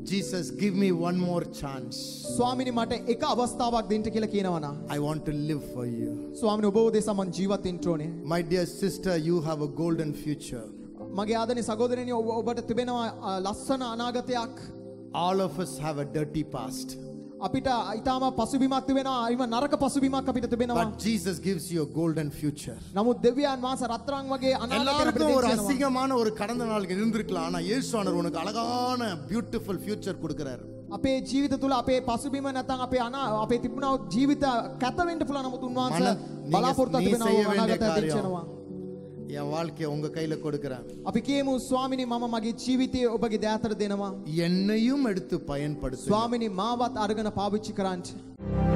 Jesus, give me one more chance. ස්වාමිනේ මට එක අවස්ථාවක් දෙන්න කියලා කියනවා නම් I want to live for you. ස්වාමිනේ ඔබ උදෙසා මම ජීවත් වෙන්න ඕනේ. My dear sister, you have a golden future. මගේ ආදරණීය සහෝදරයනි ඔබට තිබෙනවා ලස්සන අනාගතයක්. All of us have a dirty past. අපිට ඊටාම පසුබිමක් තිබෙනවා. ඊම නරක පසුබිමක් අපිට තිබෙනවා. But Jesus gives you a golden future. නමුත් දෙවියන් වහන්සේ රත්තරන් වගේ අනාගතයක් අපිට எல்லாருக்கும் ஒரு දෙනවා. அசிங்கமான ஒரு கடந்த நாள் இருந்திருக்கலாம். ஆனா இயேசுவானவர் உனக்கு அழகான beautiful future கொடுக்கிறார். අපේ ජීවිත තුල අපේ පසුබිම නැත්නම් අපේ තිබුණා ජීවිත කැත වෙන්න පුළුවන්. නමුත් උන්වහන්සේ බලාපොරොත්තු තිබෙනවා අනාගතයක් දෙන්නවා. என் வாழ்க்கையை உங்க கையில கொடுக்கிறேன். අපි කියමු ස්වාමිනේ මම මගේ ජීවිතය ඔබගේ දෑතට දෙනවා. என்னையும் எடுத்து பயன்படுத்து. ස්වාමිනේ මාවත් අරගෙන පාවිච්චි කරන්න.